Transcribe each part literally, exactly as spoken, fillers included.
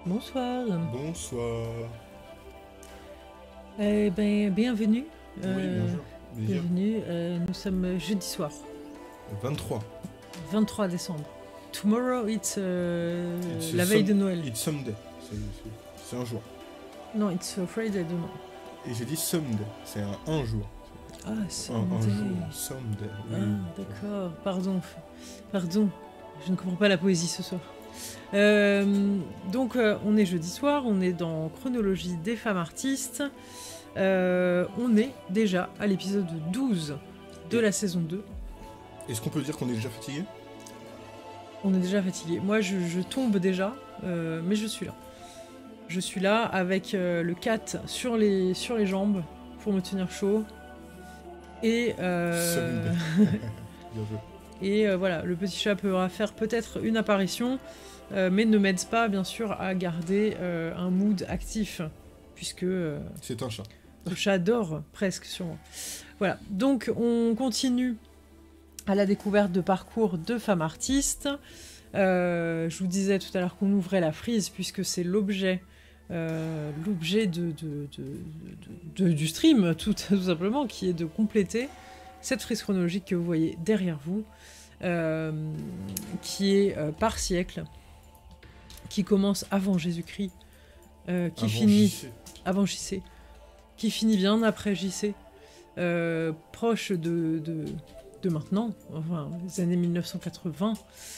Bonsoir. Bonsoir. Eh ben, bienvenue. Oui, Euh, bonjour. Déjà bienvenue. Euh, nous sommes jeudi soir, vingt-trois. vingt-trois décembre. Tomorrow, it's euh, It's la a veille sun- de Noël. It's Sunday. C'est c'est- c'est un jour. Non, it's Friday demain. Et j'ai dit Sunday. C'est un, un jour. Ah, Un, un Sunday. jour. Sunday. Ah, Oui. d'accord. Pardon. Pardon. Je ne comprends pas la poésie ce soir. Euh, donc, euh, on est jeudi soir, on est dans Chronologie des femmes artistes. Euh, on est déjà à l'épisode douze de la saison deux. Est-ce qu'on peut dire qu'on est déjà fatigué? On est déjà fatigué. Moi, je, je tombe déjà, euh, mais je suis là. Je suis là avec euh, le cat sur les, sur les jambes pour me tenir chaud. Et, euh, Sunday. Bien joué. et euh, voilà, le petit chat pourra faire peut-être une apparition, euh, mais ne m'aide pas, bien sûr, à garder euh, un mood actif, puisque euh, C'est un chat. le chat dort presque sur moi. Voilà, donc on continue à la découverte de parcours de femmes artistes. Euh, je vous disais tout à l'heure qu'on ouvrait la frise puisque c'est l'objet, euh, l'objet de, de, de, de, de, du stream, tout, tout simplement, qui est de compléter cette frise chronologique que vous voyez derrière vous, euh, qui est euh, par siècle, qui commence avant Jésus-Christ, euh, qui Avant finit J C. avant J C, qui finit bien après J C, euh, proche de, de, de maintenant, enfin les années mille neuf cent quatre-vingts.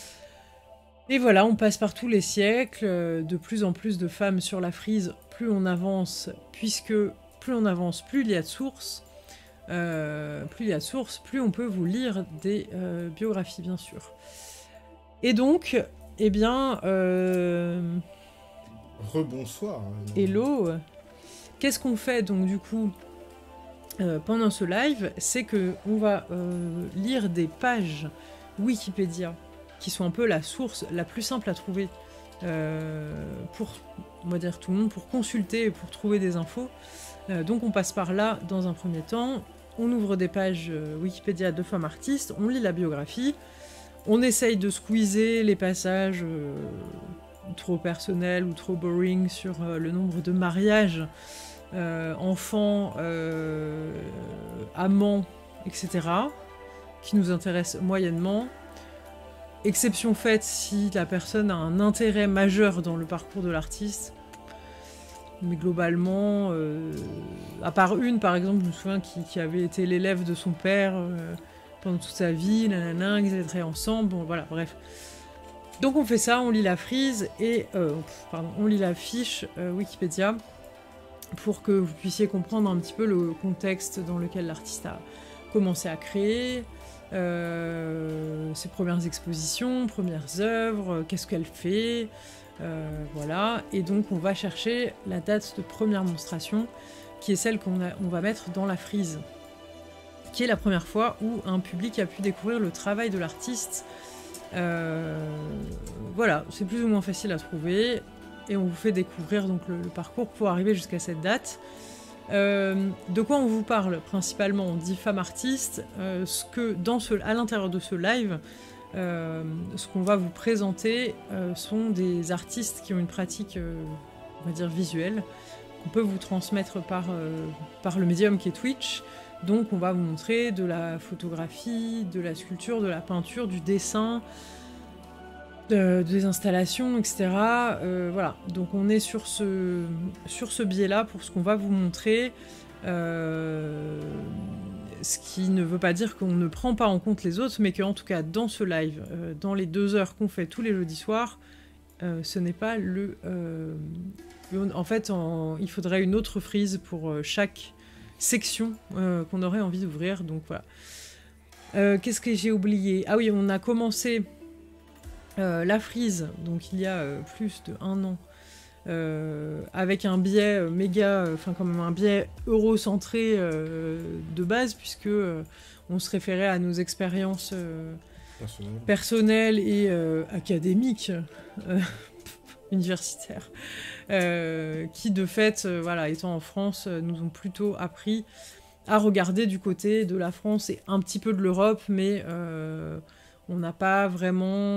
Et voilà, on passe par tous les siècles, euh, de plus en plus de femmes sur la frise, plus on avance, puisque plus on avance, plus il y a de sources, euh, plus il y a de sources, plus on peut vous lire des euh, biographies, bien sûr. Et donc, eh bien, euh, Rebonsoir. hello, qu'est-ce qu'on fait donc du coup euh, pendant ce live? C'est que on va euh, lire des pages Wikipédia qui sont un peu la source la plus simple à trouver euh, pour, on va dire tout le monde, pour consulter et pour trouver des infos. Euh, donc on passe par là dans un premier temps, on ouvre des pages euh, Wikipédia de femmes artistes, on lit la biographie, on essaye de squeezer les passages euh, trop personnels ou trop boring sur euh, le nombre de mariages, euh, enfants, euh, amants, et cetera, qui nous intéressent moyennement. Exception faite si la personne a un intérêt majeur dans le parcours de l'artiste. Mais globalement, euh, à part une par exemple, je me souviens, qui, qui avait été l'élève de son père euh, pendant toute sa vie, nanana, ils étaient très ensemble, bon voilà, bref. Donc on fait ça, on lit la frise et euh, pardon, on lit la fiche euh, Wikipédia pour que vous puissiez comprendre un petit peu le contexte dans lequel l'artiste a commencé à créer. Euh, ses premières expositions, premières œuvres, euh, qu'est-ce qu'elle fait, euh, voilà. Et donc on va chercher la date de première monstration, qui est celle qu'on a- on va mettre dans la frise, qui est la première fois où un public a pu découvrir le travail de l'artiste. Euh, voilà, c'est plus ou moins facile à trouver, et on vous fait découvrir donc le, le parcours pour arriver jusqu'à cette date. Euh, de quoi on vous parle principalement? On dit femmes artistes, euh, ce que dans ce, à l'intérieur de ce live, euh, ce qu'on va vous présenter euh, sont des artistes qui ont une pratique, euh, on va dire visuelle, qu'on peut vous transmettre par, euh, par le médium qui est Twitch. Donc on va vous montrer de la photographie, de la sculpture, de la peinture, du dessin, de- des installations, et cetera. Euh, voilà, donc on est sur ce, sur ce biais-là pour ce qu'on va vous montrer. Euh, ce qui ne veut pas dire qu'on ne prend pas en compte les autres, mais qu'en tout cas dans ce live, euh, dans les deux heures qu'on fait tous les jeudis soirs, euh, ce n'est pas le... euh, le- en fait, en- il faudrait une autre frise pour euh, chaque section euh, qu'on aurait envie d'ouvrir, donc voilà. Euh, Qu'est-ce que j'ai oublié? Ah oui, on a commencé... Euh, la frise, donc il y a euh, plus de un an, euh, avec un biais euh, méga, enfin euh, quand même un biais eurocentré euh, de base, puisque euh, on se référait à nos expériences euh, Personnel. personnelles et euh, académiques, euh, universitaires, euh, qui de fait, euh, voilà, étant en France, euh, nous ont plutôt appris à regarder du côté de la France et un petit peu de l'Europe, mais euh, on n'a pas vraiment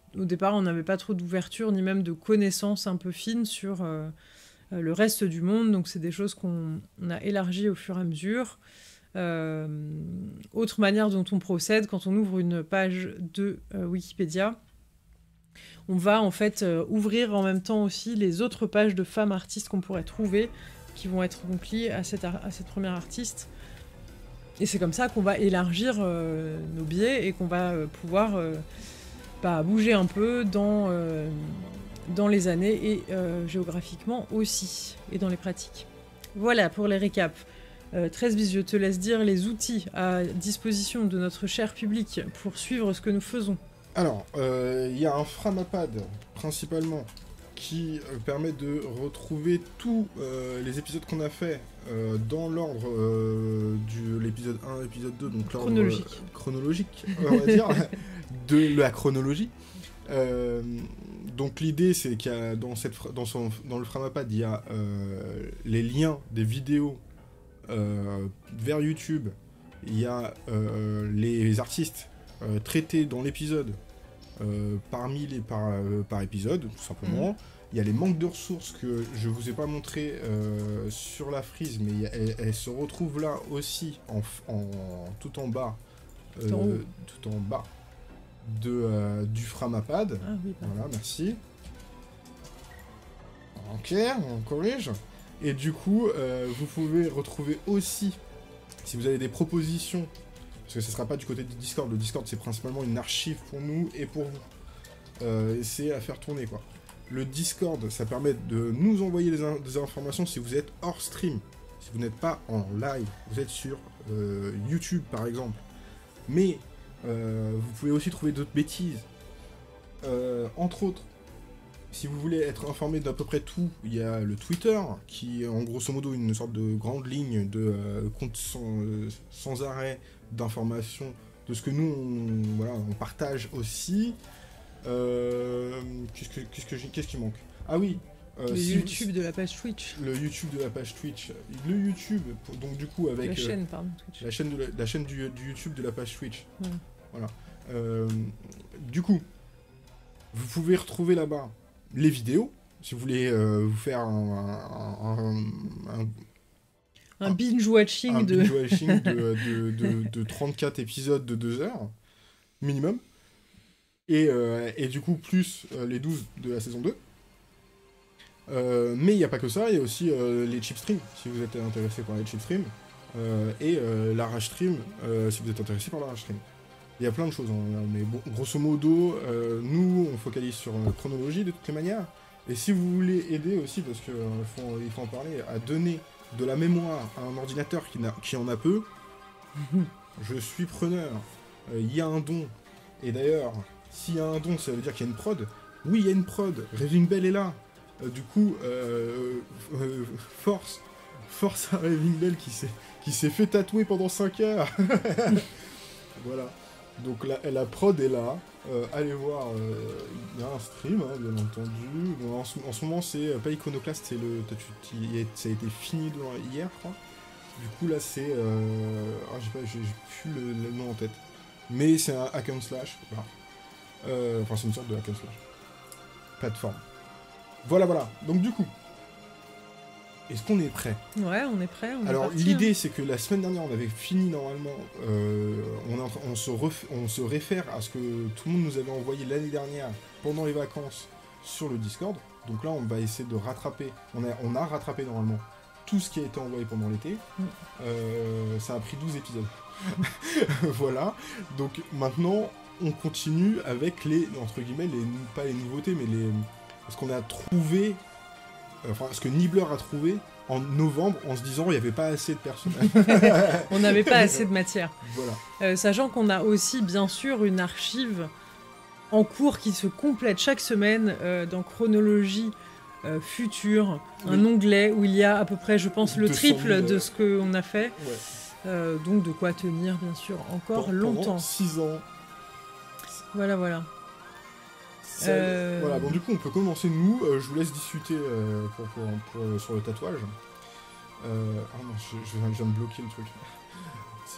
au départ, on n'avait pas trop d'ouverture, ni même de connaissances un peu fines sur euh, le reste du monde. Donc, c'est des choses qu'on on a élargies au fur et à mesure. Euh, autre manière dont on procède, quand on ouvre une page de euh, Wikipédia, on va en fait euh, ouvrir en même temps aussi les autres pages de femmes artistes qu'on pourrait trouver, qui vont être donc liées à cette, ar- à cette première artiste. Et c'est comme ça qu'on va élargir euh, nos biais et qu'on va euh, pouvoir euh, bah, bouger un peu dans, euh, dans les années et euh, géographiquement aussi, et dans les pratiques. Voilà pour les récaps. Euh, treize bis, je te laisse dire les outils à disposition de notre cher public pour suivre ce que nous faisons. Alors, il euh, y a un Framapad, principalement, qui euh, permet de retrouver tous euh, les épisodes qu'on a fait euh, dans l'ordre euh, de l'épisode un, l'épisode deux, donc l'ordre Chronologique. euh, chronologique, on va dire, de la chronologie. Euh, donc l'idée, c'est qu'il y a dans, cette, dans, son, dans le Framapad, il y a euh, les liens des vidéos euh, vers YouTube, il y a euh, les artistes Euh, traités dans l'épisode euh, parmi les par, euh, par épisode tout simplement. Il mmh. y a les manques de ressources que je vous ai pas montré euh, sur la frise, mais elles, elles se retrouvent là aussi en, en tout en bas euh, tout, en tout en bas de, euh, du Framapad. Ah, oui, voilà, merci. Ok, on corrige. Et du coup euh, vous pouvez retrouver aussi, si vous avez des propositions, parce que ce ne sera pas du côté du Discord. Le Discord, c'est principalement une archive pour nous et pour vous. Euh, c'est à faire tourner, quoi. Le Discord, ça permet de nous envoyer des, in des informations si vous êtes hors stream. Si vous n'êtes pas en live, vous êtes sur euh, YouTube, par exemple. Mais euh, vous pouvez aussi trouver d'autres bêtises. Euh, entre autres, si vous voulez être informé d'à peu près tout, il y a le Twitter, qui est en grosso modo une sorte de grande ligne de euh, compte sans, euh, sans arrêt d'informations, de ce que nous, on, voilà, on partage aussi. Euh, qu'est-ce, que, qu'est-ce, que j'ai, qu'est-ce qui manque? Ah oui euh, Le si YouTube vous, de la page Twitch. Le YouTube de la page Twitch. Le YouTube, donc du coup avec... La chaîne, euh, pardon, Twitch. La chaîne, de la, la chaîne du, du YouTube de la page Twitch. Ouais. Voilà. Euh, du coup, vous pouvez retrouver là-bas les vidéos, si vous voulez euh, vous faire un... un, un, un Un binge-watching un de... binge-watching de, de, de, de trente-quatre épisodes de deux heures, minimum. Et, euh, et du coup, plus euh, les douze de la saison deux. Euh, mais il n'y a pas que ça, il y a aussi euh, les chip streams, si vous êtes intéressé par les chip streams. Euh, et euh, la rage stream, euh, si vous êtes intéressé par la rage stream. Il y a plein de choses, hein, mais bon, grosso modo, euh, nous, on focalise sur la chronologie de toutes les manières. Et si vous voulez aider aussi, parce qu'il euh, faut, il faut en parler, à donner de la mémoire à un ordinateur qui, n'a, qui en a peu, je suis preneur. Il euh, y a un don. Et d'ailleurs, s'il y a un don, ça veut dire qu'il y a une prod. Oui, il y a une prod. Raving Bell est là. Euh, du coup, euh, euh, force, force à Raving Bell qui s'est, qui s'est fait tatouer pendant cinq heures. Voilà. Donc la, la prod est là. Euh, allez voir, il euh, y a un stream, hein, bien entendu. Bon, en, ce, en ce moment, c'est pas Iconoclast, c'est le, tu, tu, ça a été fini de, hier, je crois. Du coup, là, c'est... Euh, ah, j'ai, pas, j'ai, j'ai plus le, le nom en tête. Mais c'est un hack and slash. Voilà. Euh, enfin, c'est une sorte de hack and slash. Plateforme. Voilà, voilà. Donc, du coup, est-ce qu'on est prêt? Ouais, on est prêt. On Alors, est parti, l'idée, hein. c'est que la semaine dernière, on avait fini normalement. Euh, on, a, on, se ref, on se réfère à ce que tout le monde nous avait envoyé l'année dernière pendant les vacances sur le Discord. Donc là, on va essayer de rattraper. On a, on a rattrapé normalement tout ce qui a été envoyé pendant l'été. Mm. Euh, ça a pris douze épisodes. Voilà. Donc maintenant, on continue avec les, entre guillemets, les, pas les nouveautés, mais les, ce qu'on a trouvé. Enfin, ce que Nibbler a trouvé en novembre en se disant il n'y avait pas assez de personnages. On n'avait pas assez de matière. Voilà. Euh, sachant qu'on a aussi, bien sûr, une archive en cours qui se complète chaque semaine euh, dans Chronologie euh, Future, oui. Un onglet où il y a à peu près, je pense, le triple mille, de ce qu'on a fait. Ouais. Euh, donc de quoi tenir, bien sûr, encore Pour, longtemps. six ans. Voilà, voilà. Ça, euh... Voilà, bon du coup on peut commencer nous, euh, je vous laisse discuter euh, pour, pour, pour, pour, sur le tatouage. Euh... Ah non, je, je, viens, je viens de bloquer le truc.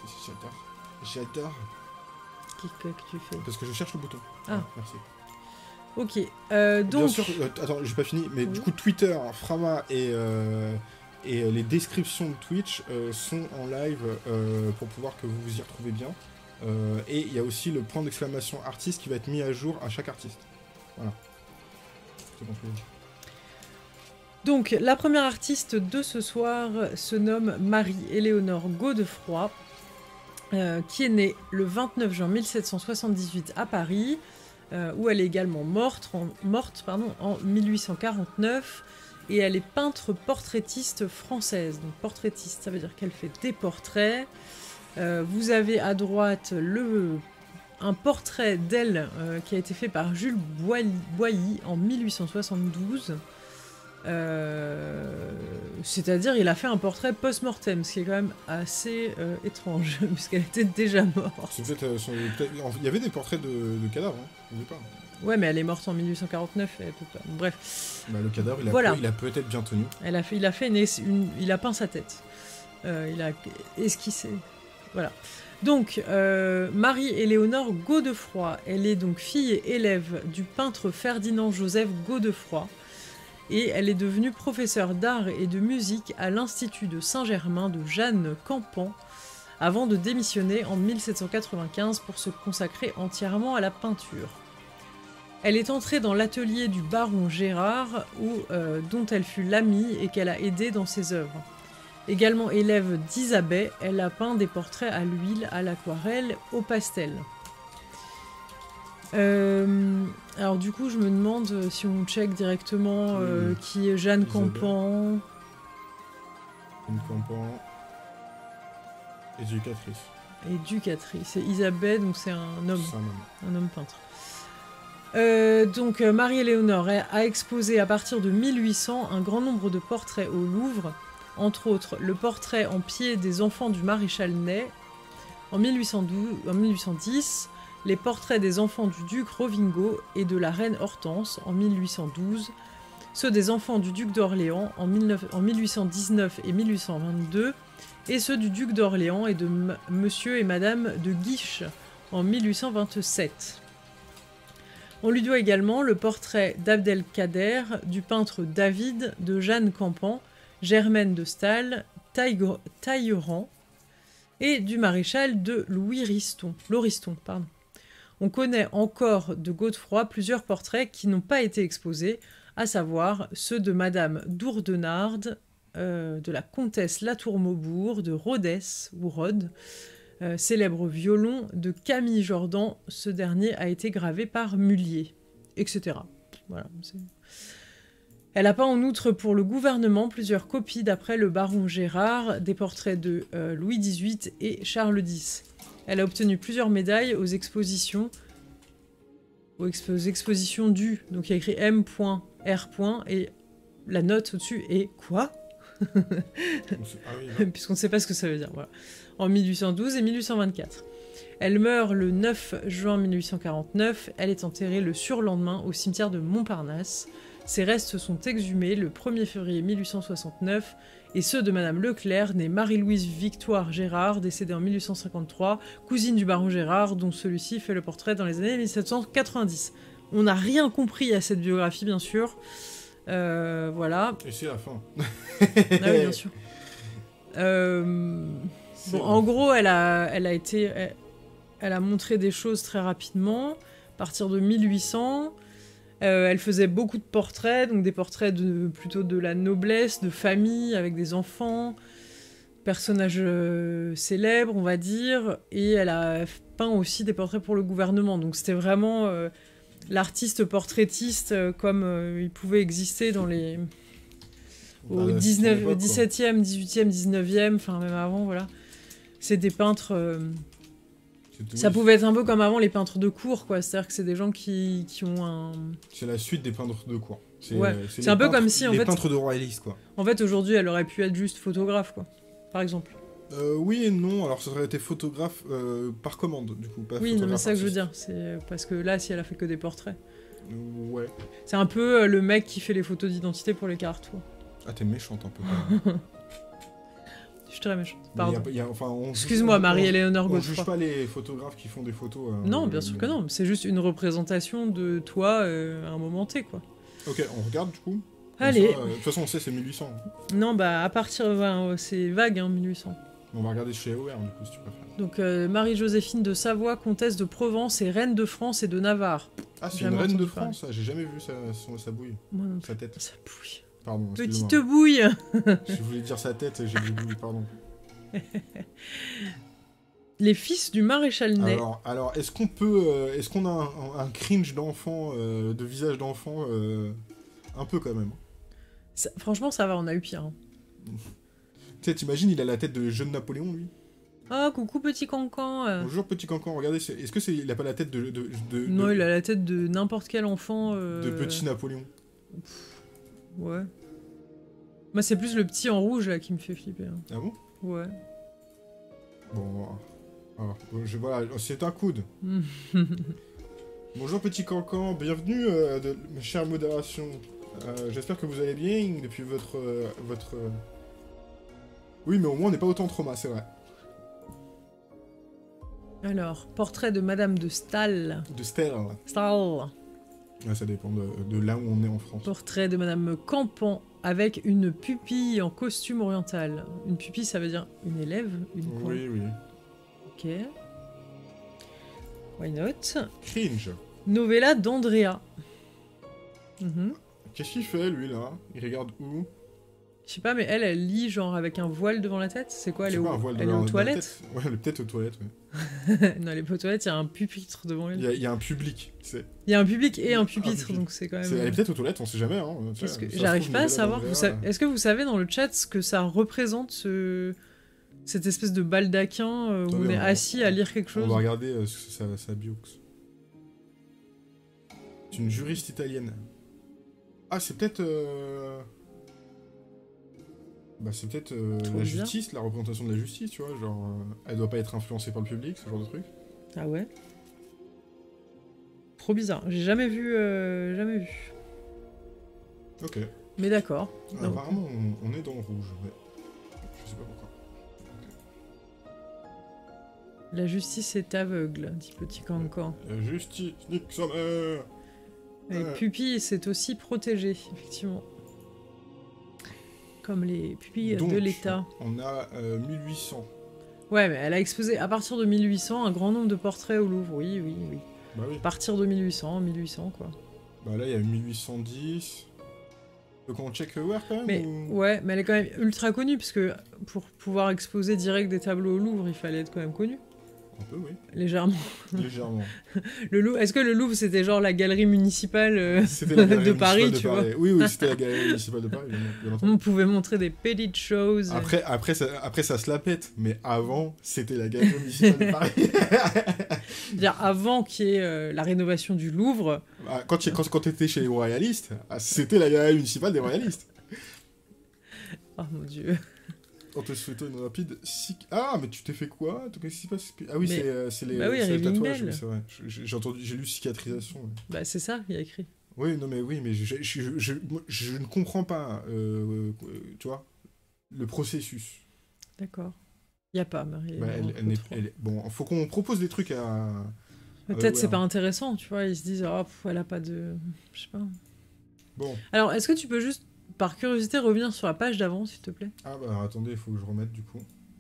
J'adore. J'adore. Qu'est-ce que tu fais? Parce que je cherche le bouton. Ah. Merci. Ok, euh, donc... Bien sûr, euh, attends, j'ai pas fini, mais oui. du coup, Twitter, Frama et, euh, et les descriptions de Twitch euh, sont en live euh, pour pouvoir que vous vous y retrouvez bien. Euh, et il y a aussi le point d'exclamation artiste qui va être mis à jour à chaque artiste. Voilà. C'est bon, c'est bon. Donc, la première artiste de ce soir se nomme Marie-Éléonore Godefroy, euh, qui est née le vingt-neuf juin mille sept cent soixante-dix-huit à Paris, euh, où elle est également morte, en, morte pardon, en mille huit cent quarante-neuf, et elle est peintre portraitiste française. Donc, portraitiste, ça veut dire qu'elle fait des portraits. Euh, vous avez à droite le, un portrait d'elle euh, qui a été fait par Jules Boilly en mille huit cent soixante-douze. Euh, c'est-à-dire il a fait un portrait post-mortem, ce qui est quand même assez euh, étrange, puisqu'elle était déjà morte. C'est peut-être, euh, son- peut-être- il y avait des portraits de, de cadavres, hein, je sais pas. Ouais, mais elle est morte en mille huit cent quarante-neuf, elle peut pas... Bref. Bah, le cadavre, il a, Voilà. peu- il a peut-être bien tenu. Elle a fait, il a fait une, une- il a peint sa tête. Euh, il a esquissé. Voilà. Donc, euh, Marie-Éléonore Godefroy, elle est donc fille et élève du peintre Ferdinand-Joseph Godefroy. Et elle est devenue professeure d'art et de musique à l'Institut de Saint-Germain de Jeanne Campan, avant de démissionner en mille sept cent quatre-vingt-quinze pour se consacrer entièrement à la peinture. Elle est entrée dans l'atelier du baron Gérard, où, euh, dont elle fut l'amie et qu'elle a aidé dans ses œuvres. Également élève d'Isabey, elle a peint des portraits à l'huile, à l'aquarelle, au pastel. Euh, alors du coup, je me demande si on check directement euh, Oui. qui est Jeanne Isabelle. Campan. Une campan. Éducatrice. Éducatrice. C'est Isabelle, donc c'est un homme, C'est un homme. un homme peintre. Euh, donc euh, Marie-Éléonore a exposé à partir de mille huit cents un grand nombre de portraits au Louvre, entre autres le portrait en pied des enfants du maréchal Ney en mille huit cent douze, en mille huit cent dix, les portraits des enfants du duc Rovingo et de la reine Hortense en mille huit cent douze, ceux des enfants du duc d'Orléans en, en mille huit cent dix-neuf et mille huit cent vingt-deux, et ceux du duc d'Orléans et de M monsieur et madame de Guiche en mille huit cent vingt-sept. On lui doit également le portrait d'Abdelkader, du peintre David, de Jeanne Campan, Germaine de Staël, Tailleran, et du maréchal de Louis Riston, Lauriston. Pardon. On connaît encore de Godefroy plusieurs portraits qui n'ont pas été exposés, à savoir ceux de Madame d'Ourdenarde, euh, de la comtesse Latour-Maubourg, de Rodez, ou Rhodes, euh, célèbre violon de Camille Jordan, ce dernier a été gravé par Mullier, et cetera. Voilà, c'est... Elle a peint en outre pour le gouvernement plusieurs copies d'après le baron Gérard, des portraits de euh, Louis dix-huit et Charles dix. Elle a obtenu plusieurs médailles aux expositions, aux, expo aux expositions du, donc il y a écrit M R et la note au-dessus est quoi? Ah oui, Puisqu'on ne sait pas ce que ça veut dire. Voilà. En mille huit cent douze et mille huit cent vingt-quatre. Elle meurt le neuf juin mille huit cent quarante-neuf. Elle est enterrée le surlendemain au cimetière de Montparnasse. Ses restes sont exhumés le premier février mille huit cent soixante-neuf et ceux de Madame Leclerc, née Marie-Louise Victoire Gérard, décédée en mille huit cent cinquante-trois, cousine du baron Gérard, dont celui-ci fait le portrait dans les années mille sept cent quatre-vingt-dix. On n'a rien compris à cette biographie, bien sûr. Euh, voilà. Et c'est la fin. Ah oui, bien sûr. Euh, bon, en gros, elle a, elle a été... Elle, elle a montré des choses très rapidement, à partir de mille huit cents... Euh, elle faisait beaucoup de portraits, donc des portraits de, plutôt de la noblesse, de famille, avec des enfants, personnages euh, célèbres, on va dire, et elle a peint aussi des portraits pour le gouvernement. Donc c'était vraiment euh, l'artiste portraitiste euh, comme euh, il pouvait exister dans les... au Bah, dix-neuvième, dix-septième, dix-huitième, dix-neuvième, enfin même avant, voilà. C'est des peintres... Euh, Ça pouvait être un peu comme avant les peintres de cour, quoi. C'est-à-dire que c'est des gens qui, qui ont un... C'est la suite des peintres de cour. C'est ouais. C'est un peu peintres, comme si, en les fait... peintres de royalistes, quoi. En fait, aujourd'hui, elle aurait pu être juste photographe, quoi. Par exemple. Euh, oui et non. Alors, ça aurait été photographe euh, par commande, du coup. Pas oui, non, mais c'est ça que je veux dire. artiste. C'est parce que là, si elle a fait que des portraits. Euh, ouais. C'est un peu euh, le mec qui fait les photos d'identité pour les cartes, quoi. Ah, t'es méchante un peu, quand même. Je très méchante. Mais Pardon. y a- y a- enfin, on- Excuse-moi, on- Marie-Éléonore On juge Godefroy. pas les photographes qui font des photos. euh, Non, bien euh, sûr mais- que non. C'est juste une représentation de toi euh, à un moment T, quoi. Ok, on regarde du coup. Comme Allez. ça, euh, De toute façon, on sait, c'est mille huit cents. Non, bah à partir... ouais, c'est vague, hein, mille huit cents. On va regarder chez A O R, du coup, si tu préfères. Donc euh, Marie-Joséphine de Savoie, comtesse de Provence et reine de France et de Navarre. Ah, c'est Jamais une reine de entendu parler. France, ah, j'ai jamais vu sa, son- sa bouille, Moi non sa tête. Ça bouille. Pardon, Petite excuse-moi. bouille. Je voulais dire sa tête, j'ai dit bouille, pardon. Les fils du maréchal Ney. Alors, alors est-ce qu'on peut. euh, est-ce qu'on a un, un cringe d'enfant, euh, de visage d'enfant, euh, un peu quand même. Ça- franchement, ça va, on a eu pire. hein. Tu sais, t'imagines, il a la tête de jeune Napoléon, lui. Oh, coucou petit cancan. euh. Bonjour, petit cancan, regardez, c'est- est-ce que c'est. Il a pas la tête de. de, de- Non, de- il a la tête de n'importe quel enfant. euh, de petit Napoléon. Ouais. Moi, c'est plus le petit en rouge là qui me fait flipper. hein. Ah bon? Ouais. Bon. Alors, je, voilà, c'est un coude. Bonjour petit cancan, bienvenue euh, de ma chère modération. Euh, J'espère que vous allez bien depuis votre... euh, votre euh, Oui, mais au moins on n'est pas autant trauma, c'est vrai. Alors, portrait de Madame de Staël. De Stella. Staël. Ouais, ça dépend de, de là où on est en France. Portrait de Madame Campan avec une pupille en costume oriental. Une pupille, ça veut dire une élève, une quoi. Oui, oui. Ok. Why not? Cringe. Novella d'Andrea. Mhm. Qu'est-ce qu'il fait, lui, là? Il regarde où? Je sais pas, mais elle, elle lit genre avec un voile devant la tête. C'est quoi? Elle Je est, sais où pas, un voile elle est devant- aux dans la toilettes? tête. Ouais, elle est peut-être aux toilettes, ouais. Non, elle est pas aux toilettes, il y a un pupitre devant elle. Il y, a, il y a un public, tu sais. Il y a un public et un Un pupitre, pupitre. donc c'est quand même. C'est- Elle est peut-être aux toilettes, on sait jamais, hein. tu sais, Est-ce que- ça se J'arrive trouve, pas à Novella savoir. Vous d'Andrea, savez- Est-ce que vous savez dans le chat ce que ça représente, ce... cette espèce de baldaquin euh, où Attendez, on est on va- assis à lire quelque On chose? va regarder euh, ce que ça, ça biox. C'est une juriste italienne. Ah, c'est peut-être... euh, Bah, c'est peut-être euh, Trop la bien. justice, la représentation de la justice, tu vois, genre... euh, Elle doit pas être influencée par le public, ce genre de truc. Ah ouais? Trop bizarre. J'ai jamais vu, euh, jamais vu. Ok. Mais d'accord. Ah, Donc, apparemment, on, on est dans le rouge, ouais. Je sais pas pourquoi. la justice est aveugle, dit petit cancan. La justice, nique sa mère. Les Ouais. pupilles, c'est aussi protégé, effectivement. Comme les pupilles Donc, de l'État. On a euh, mille huit cents. Ouais, mais elle a exposé à partir de mille huit cents un grand nombre de portraits au Louvre. Oui, oui, oui. Bah oui. À partir de mille huit cents, mille huit cents, quoi. Bah là, il y a mille huit cent dix. Donc on check Where quand même Mais ou... ouais, mais elle est quand même ultra connue, parce que pour pouvoir exposer direct des tableaux au Louvre, il fallait être quand même connu. Un peu, oui. Légèrement. Légèrement. Le Louvre, est-ce que le Louvre, c'était genre la galerie municipale euh, C'était la galerie de Paris, municipale de tu vois? Paris. Oui, oui, c'était la galerie municipale de Paris, bien, bien entendu. On pouvait montrer des petites choses. Après, après, ça, après, ça se la pète, mais avant, c'était la galerie municipale de Paris. C'est-à-dire avant qu'il y ait euh, la rénovation du Louvre. Ah, quand tu quand, quand étais chez les royalistes, ah, c'était la galerie municipale des royalistes. Oh mon dieu. En te souhaitant une rapide... sic- Ah, mais tu t'es fait quoi? Qu'est-ce qui se passe? Ah oui, Mais- c'est euh, c'est les, Bah oui, c'est les Rémi tatouages, Bell. oui, c'est vrai. Je- J'ai entendu, j'ai lu cicatrisation. ouais. Bah c'est ça, il y a écrit. Oui, non, mais oui, mais je, je, je, je- moi, je ne comprends pas, euh, euh, tu vois, le processus. D'accord. Il y a pas, Marie. Bah, elle, elle n'est- elle est- bon, faut qu'on propose des trucs à... Peut-être ouais, c'est ouais. pas intéressant, tu vois. Ils se disent, oh, pff, elle a pas de. Je sais pas. Bon, Alors, est-ce que tu peux juste, par curiosité, revenir sur la page d'avant, s'il te plaît? ah bah alors, attendez, il faut que je remette du coup.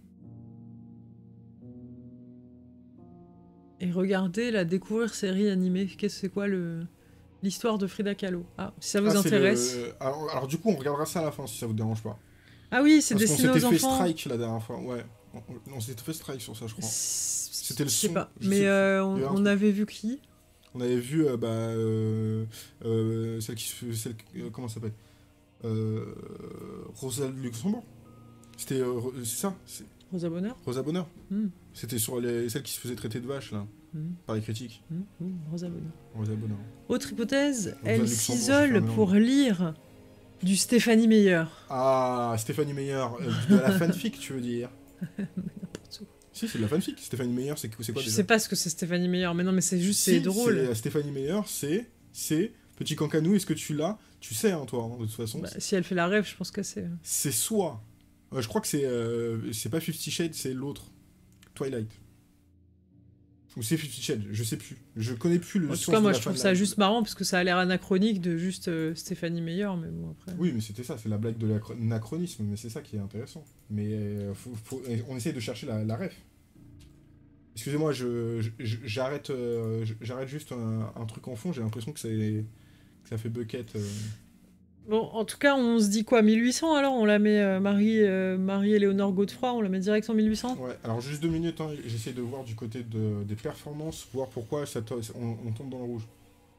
Et regarder la découvrir série animée. Qu'est-ce c'est quoi le l'histoire de Frida Kahlo? Ah, si ça vous Ah, c'est intéresse. le- Alors, alors, du coup, on regardera ça à la fin, si ça vous dérange pas. Ah oui, c'est Parce qu'on destiné aux s'était fait enfants. strike la dernière fois, ouais. On, on- on s'était fait strike sur ça, je crois. C'était le Je sais son, pas. je Mais sais euh, Il y a un on, on truc. avait vu qui? On avait vu, euh, bah, euh, euh, celle qui se fait... Celle, euh, comment ça s'appelle euh, Rosa Luxembourg. C'était... euh, Ro- c'est ça, c'est Rosa Bonheur? Rosa Bonheur. Hmm, C'était sur les, celle qui se faisait traiter de vache, là, hmm, par les critiques. hmm, hmm, Rosa Bonheur. Rosa Bonheur. Autre hypothèse, Rosa elle Luxembourg, j'ai fait s'isole un mélange. pour lire du Stéphanie Meyer. Ah, Stéphanie Meyer, euh, de la fanfic, tu veux dire? N'importe où. Si, c'est de la fanfic. Stéphanie Meyer, c'est c'est quoi Je déjà? sais pas ce que c'est Stéphanie Meyer, mais non, mais c'est juste, Si, c'est drôle. c'est- Stéphanie Meyer, c'est... C'est... Petit cancanou, est-ce que tu l'as? Tu sais, hein, toi, hein, de toute façon. Bah, si elle fait la rêve, je pense que c'est. C'est soit Euh, je crois que c'est euh, c'est pas Fifty Shades, c'est l'autre. Twilight. Ou c'est Fifty Shades, je sais plus. Je connais plus le En tout sens cas, de moi, la je fin trouve de ça la- juste marrant parce que ça a l'air anachronique de juste euh, Stéphanie Meyer, mais bon, après. Oui, mais c'était ça, c'est la blague de l'anachronisme, mais c'est ça qui est intéressant. Mais euh, faut- faut- on essaye de chercher la, la ref. Excusez-moi, je, je- j'arrête euh, je- j'arrête juste un, un truc en fond, j'ai l'impression que, c'est- que ça fait bucket. euh. Bon, en tout cas, on se dit quoi, mille huit cents alors? On la met euh, Marie, euh, Marie-Éléonore Godefroy, on la met direct en mille huit cents? Ouais, alors juste deux minutes, hein, j'essaie de voir du côté de, des performances, voir pourquoi ça to- on, on tombe dans le rouge.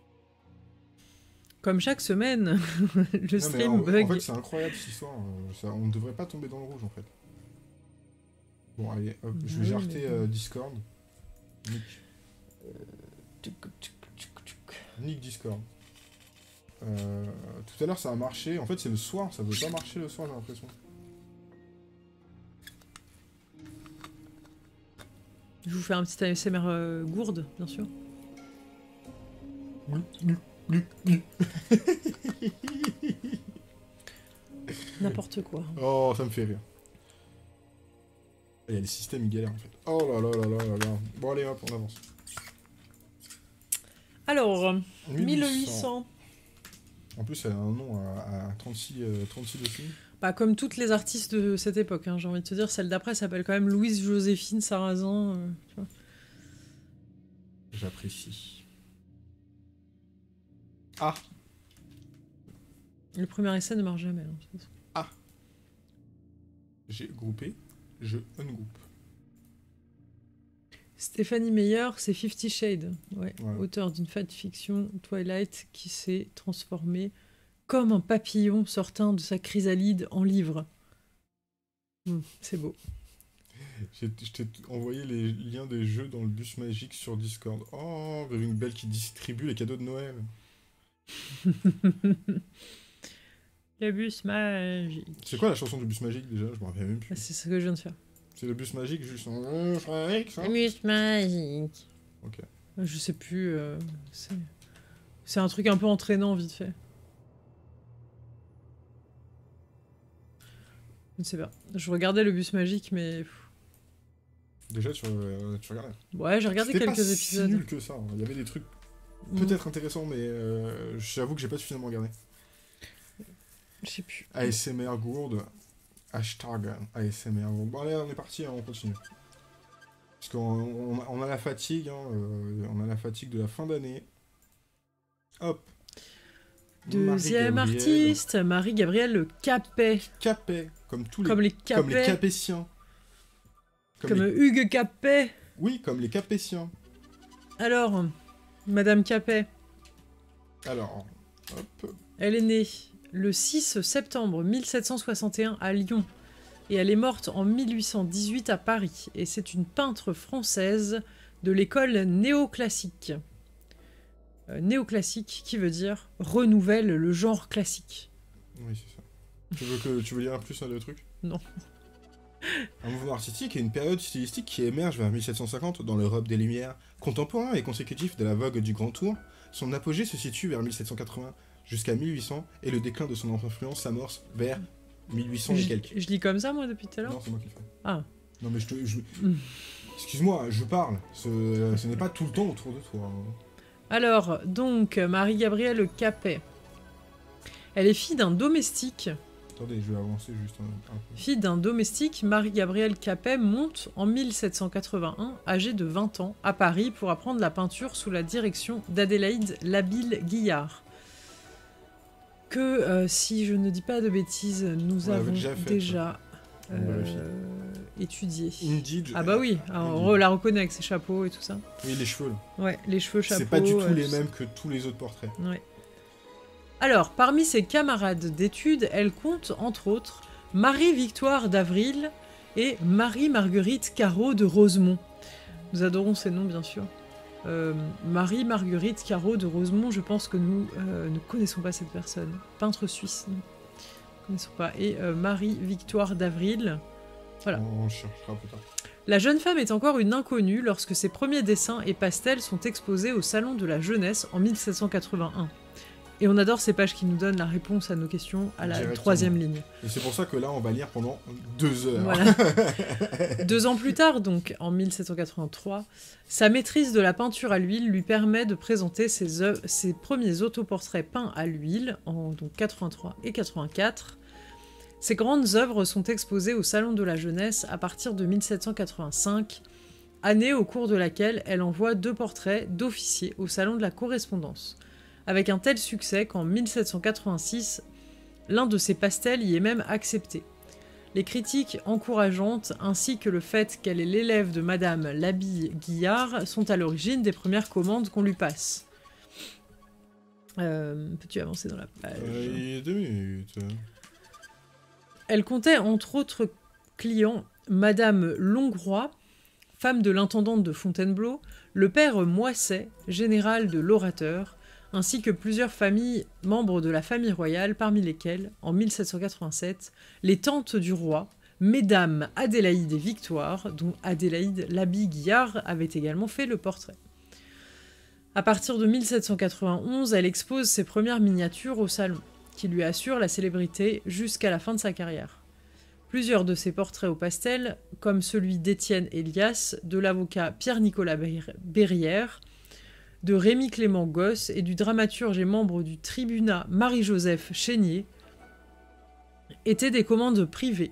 Comme chaque semaine, le Non, mais stream en, bug. en fait, c'est incroyable cette histoire, euh, ça- on ne devrait pas tomber dans le rouge en fait. Bon, allez, hop, je vais Oui, jarter mais- euh, Discord. Nick. Tuc, tuc, tuc, tuc. Nick Discord. Euh, tout à l'heure ça a marché, en fait c'est le soir, ça veut pas marcher le soir j'ai l'impression. Je vous fais un petit A S M R euh, gourde, bien sûr. N'importe quoi. Oh, ça me fait rire. Il y a les systèmes, ils galèrent en fait. Oh là là là là là là. Bon allez hop, on avance. Alors, mille huit cents. En plus, elle a un nom à, à trente-six, euh, trente-six dessus. Bah, comme toutes les artistes de cette époque, hein, j'ai envie de te dire, celle d'après s'appelle quand même Louise Joséphine Sarrazin. euh, tu vois. J'apprécie. Ah, Le premier essai ne marche jamais. hein, de toute façon. j'ai groupé, je ungroupe. Stéphanie Meyer, c'est Fifty Shades, ouais, Ouais. auteur d'une fiction Twilight qui s'est transformé comme un papillon sortant de sa chrysalide en livre. Hmm, c'est beau. J'ai- Je t'ai t- envoyé les liens des jeux dans le bus magique sur Discord. Oh, Raving Bell qui distribue les cadeaux de Noël. Le bus magique. C'est quoi la chanson du bus magique déjà? Je me rappelle même Ah, plus. c'est ce que je viens de faire. C'est le bus magique juste en... Euh, Frédéric, ça Le bus magique. Ok. Je sais plus. euh, c'est... c'est un truc un peu entraînant, vite fait. Je ne sais pas. Je regardais le bus magique, mais. Déjà, tu, euh, tu regardais. Ouais, j'ai regardé C'était quelques pas épisodes. si nul que ça. hein. Il y avait des trucs Mm. peut-être intéressants, mais euh, j'avoue que j'ai pas suffisamment regardé. Je sais plus. A S M R Gourde. Hashtag A S M R Gourde. Bon, allez, on est parti, hein, on continue. Parce qu'on on a, on a la fatigue, hein, euh, on a la fatigue de la fin d'année. Hop. Deuxième Marie-Gabrielle artiste, Marie-Gabrielle Capet. Capet, comme tous les, Comme les comme les Capet. Capétiens. Comme Comme les- Hugues Capet. Oui, comme les Capétiens. Alors, Madame Capet, Alors, hop. elle est née le six septembre mille sept cent soixante et un à Lyon. Et elle est morte en mille huit cent dix-huit à Paris. Et c'est une peintre française de l'école néoclassique. Euh, néoclassique qui veut dire renouvelle le genre classique. Oui, c'est ça. Tu veux, que, tu veux lire un plus un de trucs? Non. Un mouvement artistique est une période stylistique qui émerge vers mille sept cent cinquante dans l'Europe des Lumières, contemporain et consécutif de la vogue du Grand Tour. Son apogée se situe vers mille sept cent quatre-vingts jusqu'à mille huit cents et le déclin de son influence s'amorce vers mille huit cents et Je, quelques. je lis comme ça, moi, depuis tout à l'heure. Non, c'est moi qui le fais. Ah. Non, mais je te. je- Mm. Excuse-moi, je parle. Ce, ce n'est pas tout le temps autour de toi. hein. Alors, donc, Marie-Gabrielle Capet. Elle est fille d'un domestique. Attendez, je vais avancer juste un, un peu. Fille d'un domestique, Marie-Gabrielle Capet monte en mille sept cent quatre-vingt-un, âgée de vingt ans, à Paris pour apprendre la peinture sous la direction d'Adélaïde Labille-Guillard. Que, euh, si je ne dis pas de bêtises, nous On l'avait avons déjà fait, déjà On euh, vérifie. étudié. Indeed. je- Ah bah oui, alors, on la reconnaît avec ses chapeaux et tout ça. Oui, les cheveux. là. Ouais, les cheveux, chapeaux... C'est pas du tout euh, les tout ça. mêmes que tous les autres portraits. Ouais. Alors, parmi ses camarades d'études, elle compte, entre autres, Marie-Victoire d'Avril et Marie-Marguerite Caro de Rosemont. Nous adorons ces noms, bien sûr. Euh, Marie-Marguerite Caro de Rosemont, je pense que nous euh, ne connaissons pas cette personne. Peintre suisse, nous ne connaissons pas. Et euh, Marie-Victoire d'Avril. Voilà. On cherchera plus tard. La jeune femme est encore une inconnue lorsque ses premiers dessins et pastels sont exposés au Salon de la Jeunesse en mille sept cent quatre-vingt-un. Et on adore ces pages qui nous donnent la réponse à nos questions à la troisième ligne. Et c'est pour ça que là, on va lire pendant deux heures. Voilà. Deux ans plus tard, donc en mille sept cent quatre-vingt-trois, sa maîtrise de la peinture à l'huile lui permet de présenter ses, oeuvres, ses premiers autoportraits peints à l'huile en donc, quatre-vingt-trois et quatre-vingt-quatre. Ses grandes œuvres sont exposées au Salon de la Jeunesse à partir de mille sept cent quatre-vingt-cinq, année au cours de laquelle elle envoie deux portraits d'officiers au Salon de la Correspondance, avec un tel succès qu'en mille sept cent quatre-vingt-six, l'un de ses pastels y est même accepté. Les critiques encourageantes, ainsi que le fait qu'elle est l'élève de Madame Labille-Guiard, sont à l'origine des premières commandes qu'on lui passe. Euh, Peux-tu avancer dans la page ? euh, Il y a deux minutes. Elle comptait entre autres clients Madame Longroy, femme de l'intendante de Fontainebleau, le père Moisset, général de l'Orateur, ainsi que plusieurs familles membres de la famille royale, parmi lesquelles, en mille sept cent quatre-vingt-sept, les tantes du roi, Mesdames Adélaïde et Victoire, dont Adélaïde Labille-Guiard avait également fait le portrait. À partir de mille sept cent quatre-vingt-onze, elle expose ses premières miniatures au salon, qui lui assurent la célébrité jusqu'à la fin de sa carrière. Plusieurs de ses portraits au pastel, comme celui d'Étienne Elias, de l'avocat Pierre-Nicolas Berrière, de Rémy Clément Gosse et du dramaturge et membre du tribunat Marie-Joseph Chénier, étaient des commandes privées.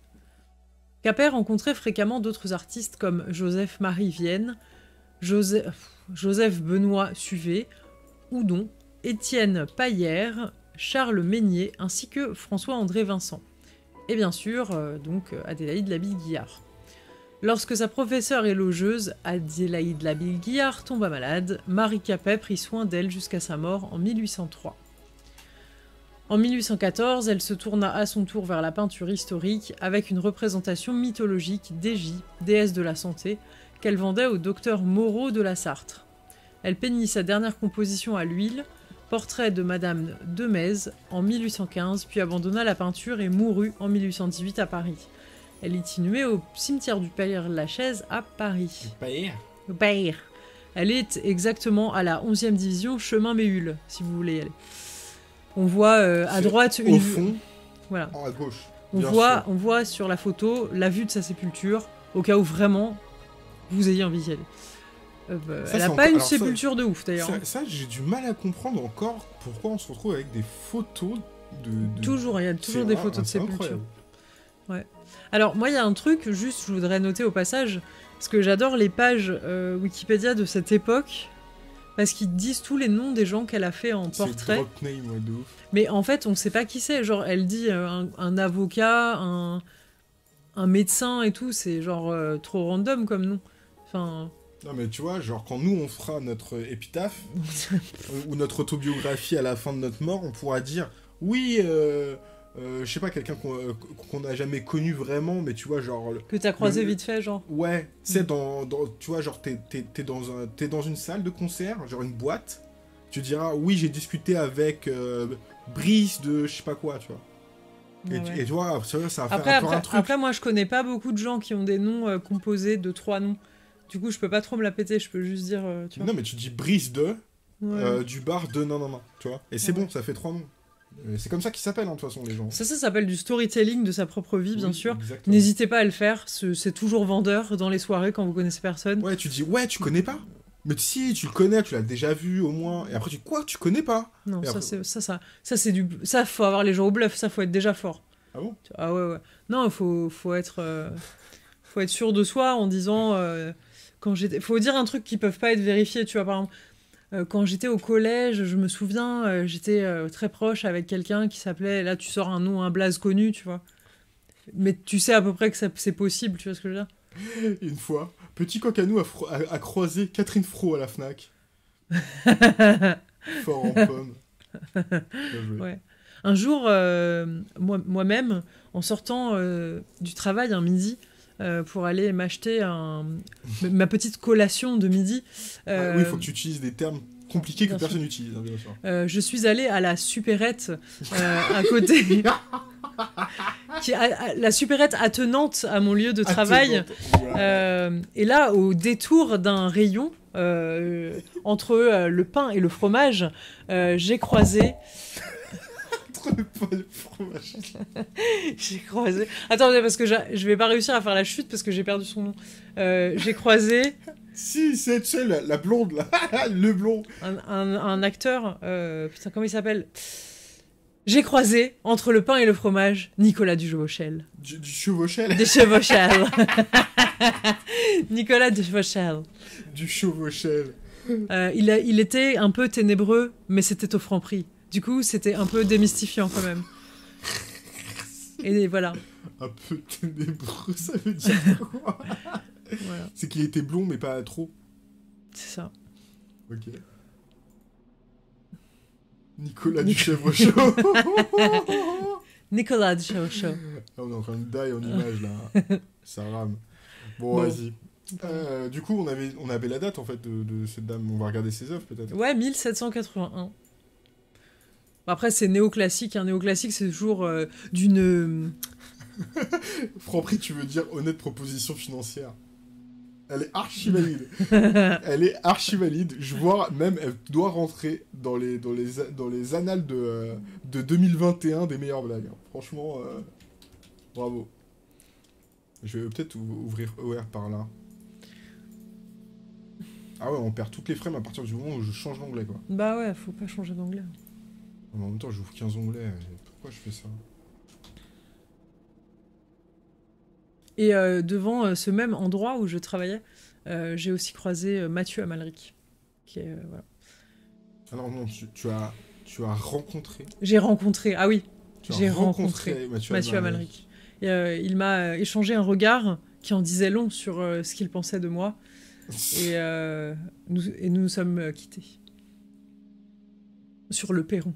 Capet rencontrait fréquemment d'autres artistes comme Joseph-Marie Vienne, Joseph, Joseph Benoît Suvet, Houdon, Étienne Paillère, Charles Meignier, ainsi que François-André Vincent. Et bien sûr, euh, donc Adélaïde Labille-Guiard. Lorsque sa professeure et logeuse, Adélaïde Labille-Guiard, tomba malade, Marie Capet prit soin d'elle jusqu'à sa mort en mille huit cent trois. En mille huit cent quatorze, elle se tourna à son tour vers la peinture historique avec une représentation mythologique d'Égie, déesse de la santé, qu'elle vendait au docteur Moreau de la Sarthe. Elle peignit sa dernière composition à l'huile, portrait de Madame de Metz, en mille huit cent quinze, puis abandonna la peinture et mourut en mille huit cent dix-huit à Paris. Elle est inhumée au cimetière du Père-Lachaise à Paris. Père. Père. Elle est exactement à la onzième division, chemin Méhul, si vous voulez y aller. On voit euh, à droite une... Au fond, voilà. à gauche. On voit, on voit sur la photo la vue de sa sépulture, au cas où vraiment vous ayez envie d'y aller. Euh, bah, Ça, elle n'a encore... pas une Alors, sépulture ça, de ouf d'ailleurs. Ça, ça j'ai du mal à comprendre encore pourquoi on se retrouve avec des photos de... de... Toujours, il y a toujours des photos de sépulture. Incroyable. Ouais. Alors moi il y a un truc, juste je voudrais noter au passage, parce que j'adore les pages euh, Wikipédia de cette époque, parce qu'ils disent tous les noms des gens qu'elle a fait en portrait. Drop name, ouais, de ouf. Mais en fait on sait pas qui c'est, genre elle dit euh, un, un avocat, un, un médecin et tout, c'est genre euh, trop random comme nom. Enfin... Non mais tu vois, genre quand nous on fera notre épitaphe, ou notre autobiographie à la fin de notre mort, on pourra dire, oui... Euh... Euh, je sais pas, quelqu'un qu'on euh, qu'on n'a jamais connu vraiment, mais tu vois, genre... Que t'as croisé le... vite fait, genre. Ouais, tu sais, Mm. dans, dans, tu vois, genre, t'es, t'es, t'es, dans un, t'es dans une salle de concert, genre une boîte, tu diras, oui, j'ai discuté avec euh, Brice de je sais pas quoi, tu vois. Ah et, ouais. tu, et tu vois, ça, ça va Après, faire encore après, un truc. après, moi je connais pas beaucoup de gens qui ont des noms euh, composés de trois noms. Du coup, je peux pas trop me la péter, je peux juste dire, euh, tu vois. Non, mais tu dis Brice de, Ouais. euh, du bar de non, non, non, tu vois. Et c'est Ouais. bon, ça fait trois noms. Euh, C'est comme ça qu'ils s'appellent, hein, de toute façon, les gens. Ça, ça s'appelle du storytelling de sa propre vie, bien Oui, sûr. exactement. N'hésitez pas à le faire, c'est c'est toujours vendeur dans les soirées quand vous connaissez personne. Ouais, tu dis, ouais, tu connais pas. Mais si, tu le connais, tu l'as déjà vu au moins. Et après, tu dis, quoi, tu connais pas. Non, Et ça, après- c'est ça, ça, ça, c'est du, ça, faut avoir les gens au bluff, ça, faut être déjà fort. Ah bon? Ah ouais, ouais. Non, il faut, faut être, euh, faut être sûr de soi en disant, euh, quand j'étais, faut dire un truc qui peuvent pas être vérifiés, tu vois, par exemple. Euh, quand j'étais au collège, je me souviens, euh, j'étais euh, très proche avec quelqu'un qui s'appelait... Là, tu sors un nom, un blaze connu, tu vois. Mais tu sais à peu près que ça- c'est possible, tu vois ce que je veux dire. Une fois, petit coq à nous a, fro- a- a croisé Catherine Fro à la Fnac. Fort en pomme. Bien joué. Ouais. Un jour, euh, moi- moi-même, en sortant euh, du travail un midi, euh, pour aller m'acheter un... ma petite collation de midi... euh, Ah oui, il faut que tu utilises des termes compliqués que bien personne n'utilise, hein, bien sûr. Euh, je suis allée à la supérette euh, à côté. qui, à- à- la supérette attenante à mon lieu de travail. Attenante. Voilà. Euh, et là, au détour d'un rayon, euh, entre euh, le pain et le fromage, euh, j'ai croisé... Entre le pain et le fromage. j'ai croisé... Attendez, parce que je vais pas réussir à faire la chute parce que j'ai perdu son nom. Euh, j'ai croisé... Si, c'est celle, la, la blonde, là. Le blond. Un, un, un acteur... Euh, putain, comment il s'appelle? J'ai croisé, entre le pain et le fromage, Nicolas Duvauchel. Du, du chevauchel. Des chevauchels. Nicolas Duvauchel. Du chevauchel. Euh, il, a, il était un peu ténébreux, mais c'était au franc prix. Du coup, c'était un peu démystifiant quand même. Et voilà. Un peu ténébreux, ça veut dire quoi? Voilà. C'est qu'il était blond, mais pas trop. C'est ça. Ok. Nicolas du chevauchel. Nicolas Duvauchel. On est en train de die en image, là. Ça rame. Bon, bon. Vas-y. Euh, du coup, on avait, on avait la date, en fait, de, de cette dame. On va regarder ses œuvres, peut-être. Ouais, mille sept cent quatre-vingt-un. Après, c'est néoclassique. Un hein. néoclassique, c'est toujours euh, d'une... Franprix, tu veux dire honnête proposition financière. Elle est archi valide. Elle est archi valide. Je vois même, elle doit rentrer dans les, dans les, dans les annales de, euh, de deux mille vingt et un des meilleures blagues. Franchement, euh, bravo. Je vais peut-être ouvrir E R par là. Ah ouais, on perd toutes les frames à partir du moment où je change d'onglet, quoi. Bah ouais, faut pas changer d'onglet. En même temps, j'ouvre quinze onglets. Pourquoi je fais ça? Et euh, devant euh, ce même endroit où je travaillais, euh, j'ai aussi croisé euh, Mathieu Amalric. Qui est, euh, voilà. Alors non, tu, tu, as, tu as rencontré... J'ai rencontré, ah oui, j'ai rencontré, rencontré Mathieu, Mathieu Amalric. Et, euh, il m'a échangé un regard qui en disait long sur euh, ce qu'il pensait de moi. et, euh, nous, et nous nous sommes euh, quittés. Sur le perron.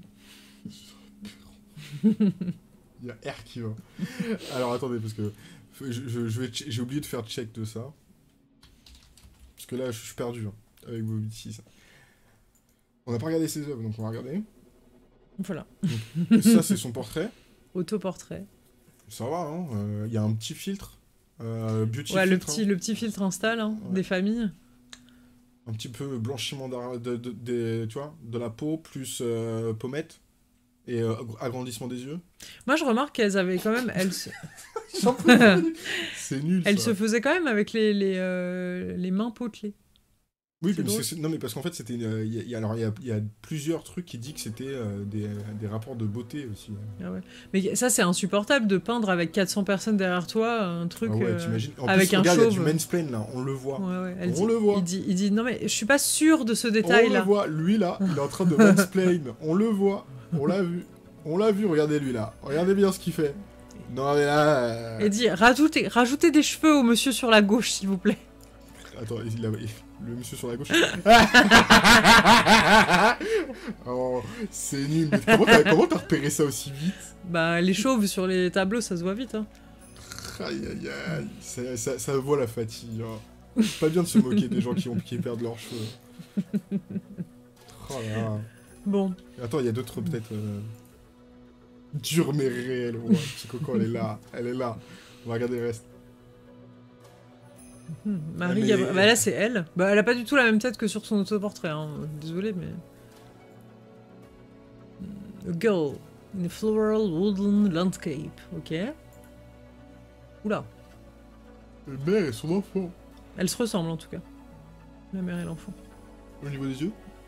Il y a R qui va. Alors attendez, parce que je, je, je vais j'ai oublié de faire check de ça. Parce que là, je suis perdu hein, avec vos bêtises. On n'a pas regardé ses œuvres, donc on va regarder. Voilà. Donc, ça, c'est son portrait. Autoportrait. Ça va, hein. Il euh, y a un petit filtre. Euh, beauty ouais, filtre, le petit, hein. le petit filtre installe hein, ouais. Des familles. Un petit peu blanchiment de, de, de, de, tu vois, de la peau, plus euh, pommette. Et euh, agrandissement des yeux. Moi, je remarque qu'elles avaient quand même... Elles se... c'est nul, Elles ça. se faisaient quand même avec les, les, euh, les mains potelées. Oui, mais c'est, non, mais parce qu'en fait, c'était... Euh, y a, y a, alors, il y a, y a plusieurs trucs qui disent que c'était euh, des, des rapports de beauté, aussi. Ah ouais. Mais ça, c'est insupportable de peindre avec quatre cents personnes derrière toi, un truc ah ouais, euh, en avec plus, un regarde, chauve. Il y a du mansplain, là, on le voit. Ouais, ouais, elle on dit, le voit. Il dit, il dit, non mais, je suis pas sûr de ce détail-là. On le voit, lui, là, il est en train de mansplain. On le voit, on l'a vu. On l'a vu, regardez lui, là. Regardez bien ce qu'il fait. Non, mais là... Euh... Et dit, rajoutez, rajoutez des cheveux au monsieur sur la gauche, s'il vous plaît. Attends, il a... le monsieur sur la gauche. Oh, c'est nul. Mais comment t'as, comment t'as repéré ça aussi vite? Bah, les chauves sur les tableaux, ça se voit vite. Hein. Aïe, aïe, aïe. Ça, ça, ça voit la fatigue. Hein. Pas bien de se moquer des gens qui, ont, qui perdent leurs cheveux. Oh là là. Bon. Attends, il y a d'autres peut-être... Euh... Dur mais réel. Ouais, petit coco, elle est là. Elle est là. On va regarder le reste. Mmh, Marie, mais... bah là c'est elle. Bah elle a pas du tout la même tête que sur son autoportrait. Hein. Désolé, mais. A girl in a floral woodland landscape. Ok. Oula. La mère et son enfant. Elles se ressemblent en tout cas. La mère et l'enfant. Au niveau des yeux.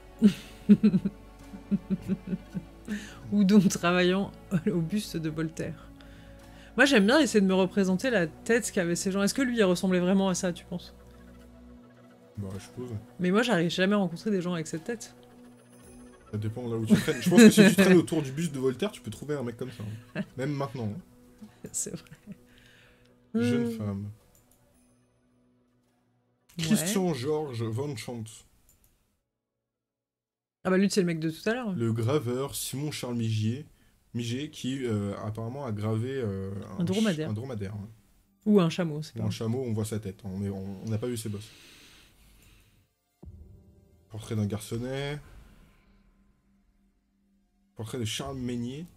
Ou donc travaillant au buste de Voltaire. Moi, j'aime bien essayer de me représenter la tête qu'avaient ces gens. Est-ce que lui, il ressemblait vraiment à ça, tu penses? Bah, je suppose. Mais moi, j'arrive jamais à rencontrer des gens avec cette tête. Ça dépend de là où tu traînes. Je pense que si tu traînes autour du buste de Voltaire, tu peux trouver un mec comme ça. Hein. Même maintenant. Hein. C'est vrai. Jeune mmh. femme. Ouais. Christian Georges Van Chant. Ah bah lui, c'est le mec de tout à l'heure. Le graveur Simon Charles Migier. Miget qui euh, apparemment a gravé euh, un, un dromadaire. Un dromadaire ouais. Ou un chameau. Ou un chameau, on voit sa tête. On n'a on, on pas vu ses bosses. Portrait d'un garçonnet. Portrait de Charles Meignier.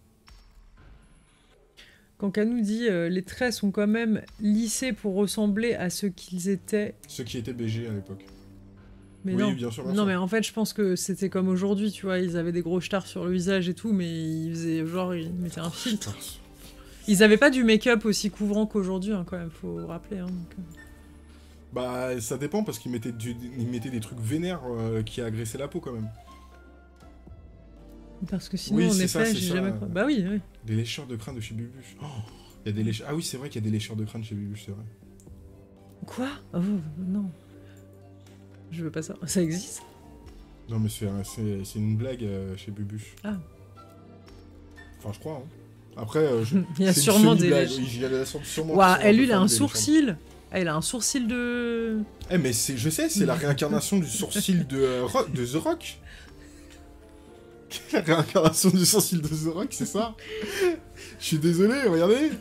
Quand Canou dit euh, les traits sont quand même lissés pour ressembler à ce qu'ils étaient. Ceux qui étaient B G à l'époque. Mais Oui, non. bien sûr, bien non, sûr. mais en fait, je pense que c'était comme aujourd'hui, tu vois. Ils avaient des gros stars sur le visage et tout, mais ils faisaient genre, ils mettaient un filtre. Putain, Ils avaient pas du make-up aussi couvrant qu'aujourd'hui, hein, quand même, faut rappeler. Hein, donc, euh. bah, ça dépend parce qu'ils mettaient, du... ils mettaient des trucs vénères euh, qui agressaient la peau quand même. Parce que sinon, Oui, en c'est effet, ça, c'est j'ai ça. jamais. Bah oui, oui. Des lécheurs de crâne de chez Bubuche. Oh, il y a des lécheurs... Ah oui, c'est vrai qu'il y a des lécheurs de crâne chez Bubuche, c'est vrai. Quoi? Oh, non. Je veux pas ça. Ça existe? Non, mais c'est c'est- c'est une blague euh, chez Bubuche. Ah. Enfin, je crois. Hein. Après, euh, je... Il y a c'est une sûrement des semi-blague. lécheurs. Oui, il y a des- sûrement Ouah, qui sont un elle, peu lui, il a fans un des lécheurs. sourcil. Elle a un sourcil de. Eh, mais c'est, je sais, c'est la réincarnation du sourcil de, euh, Ro- de The Rock. La réincarnation du sourcil de The Rock, c'est ça? Je suis désolé, regardez.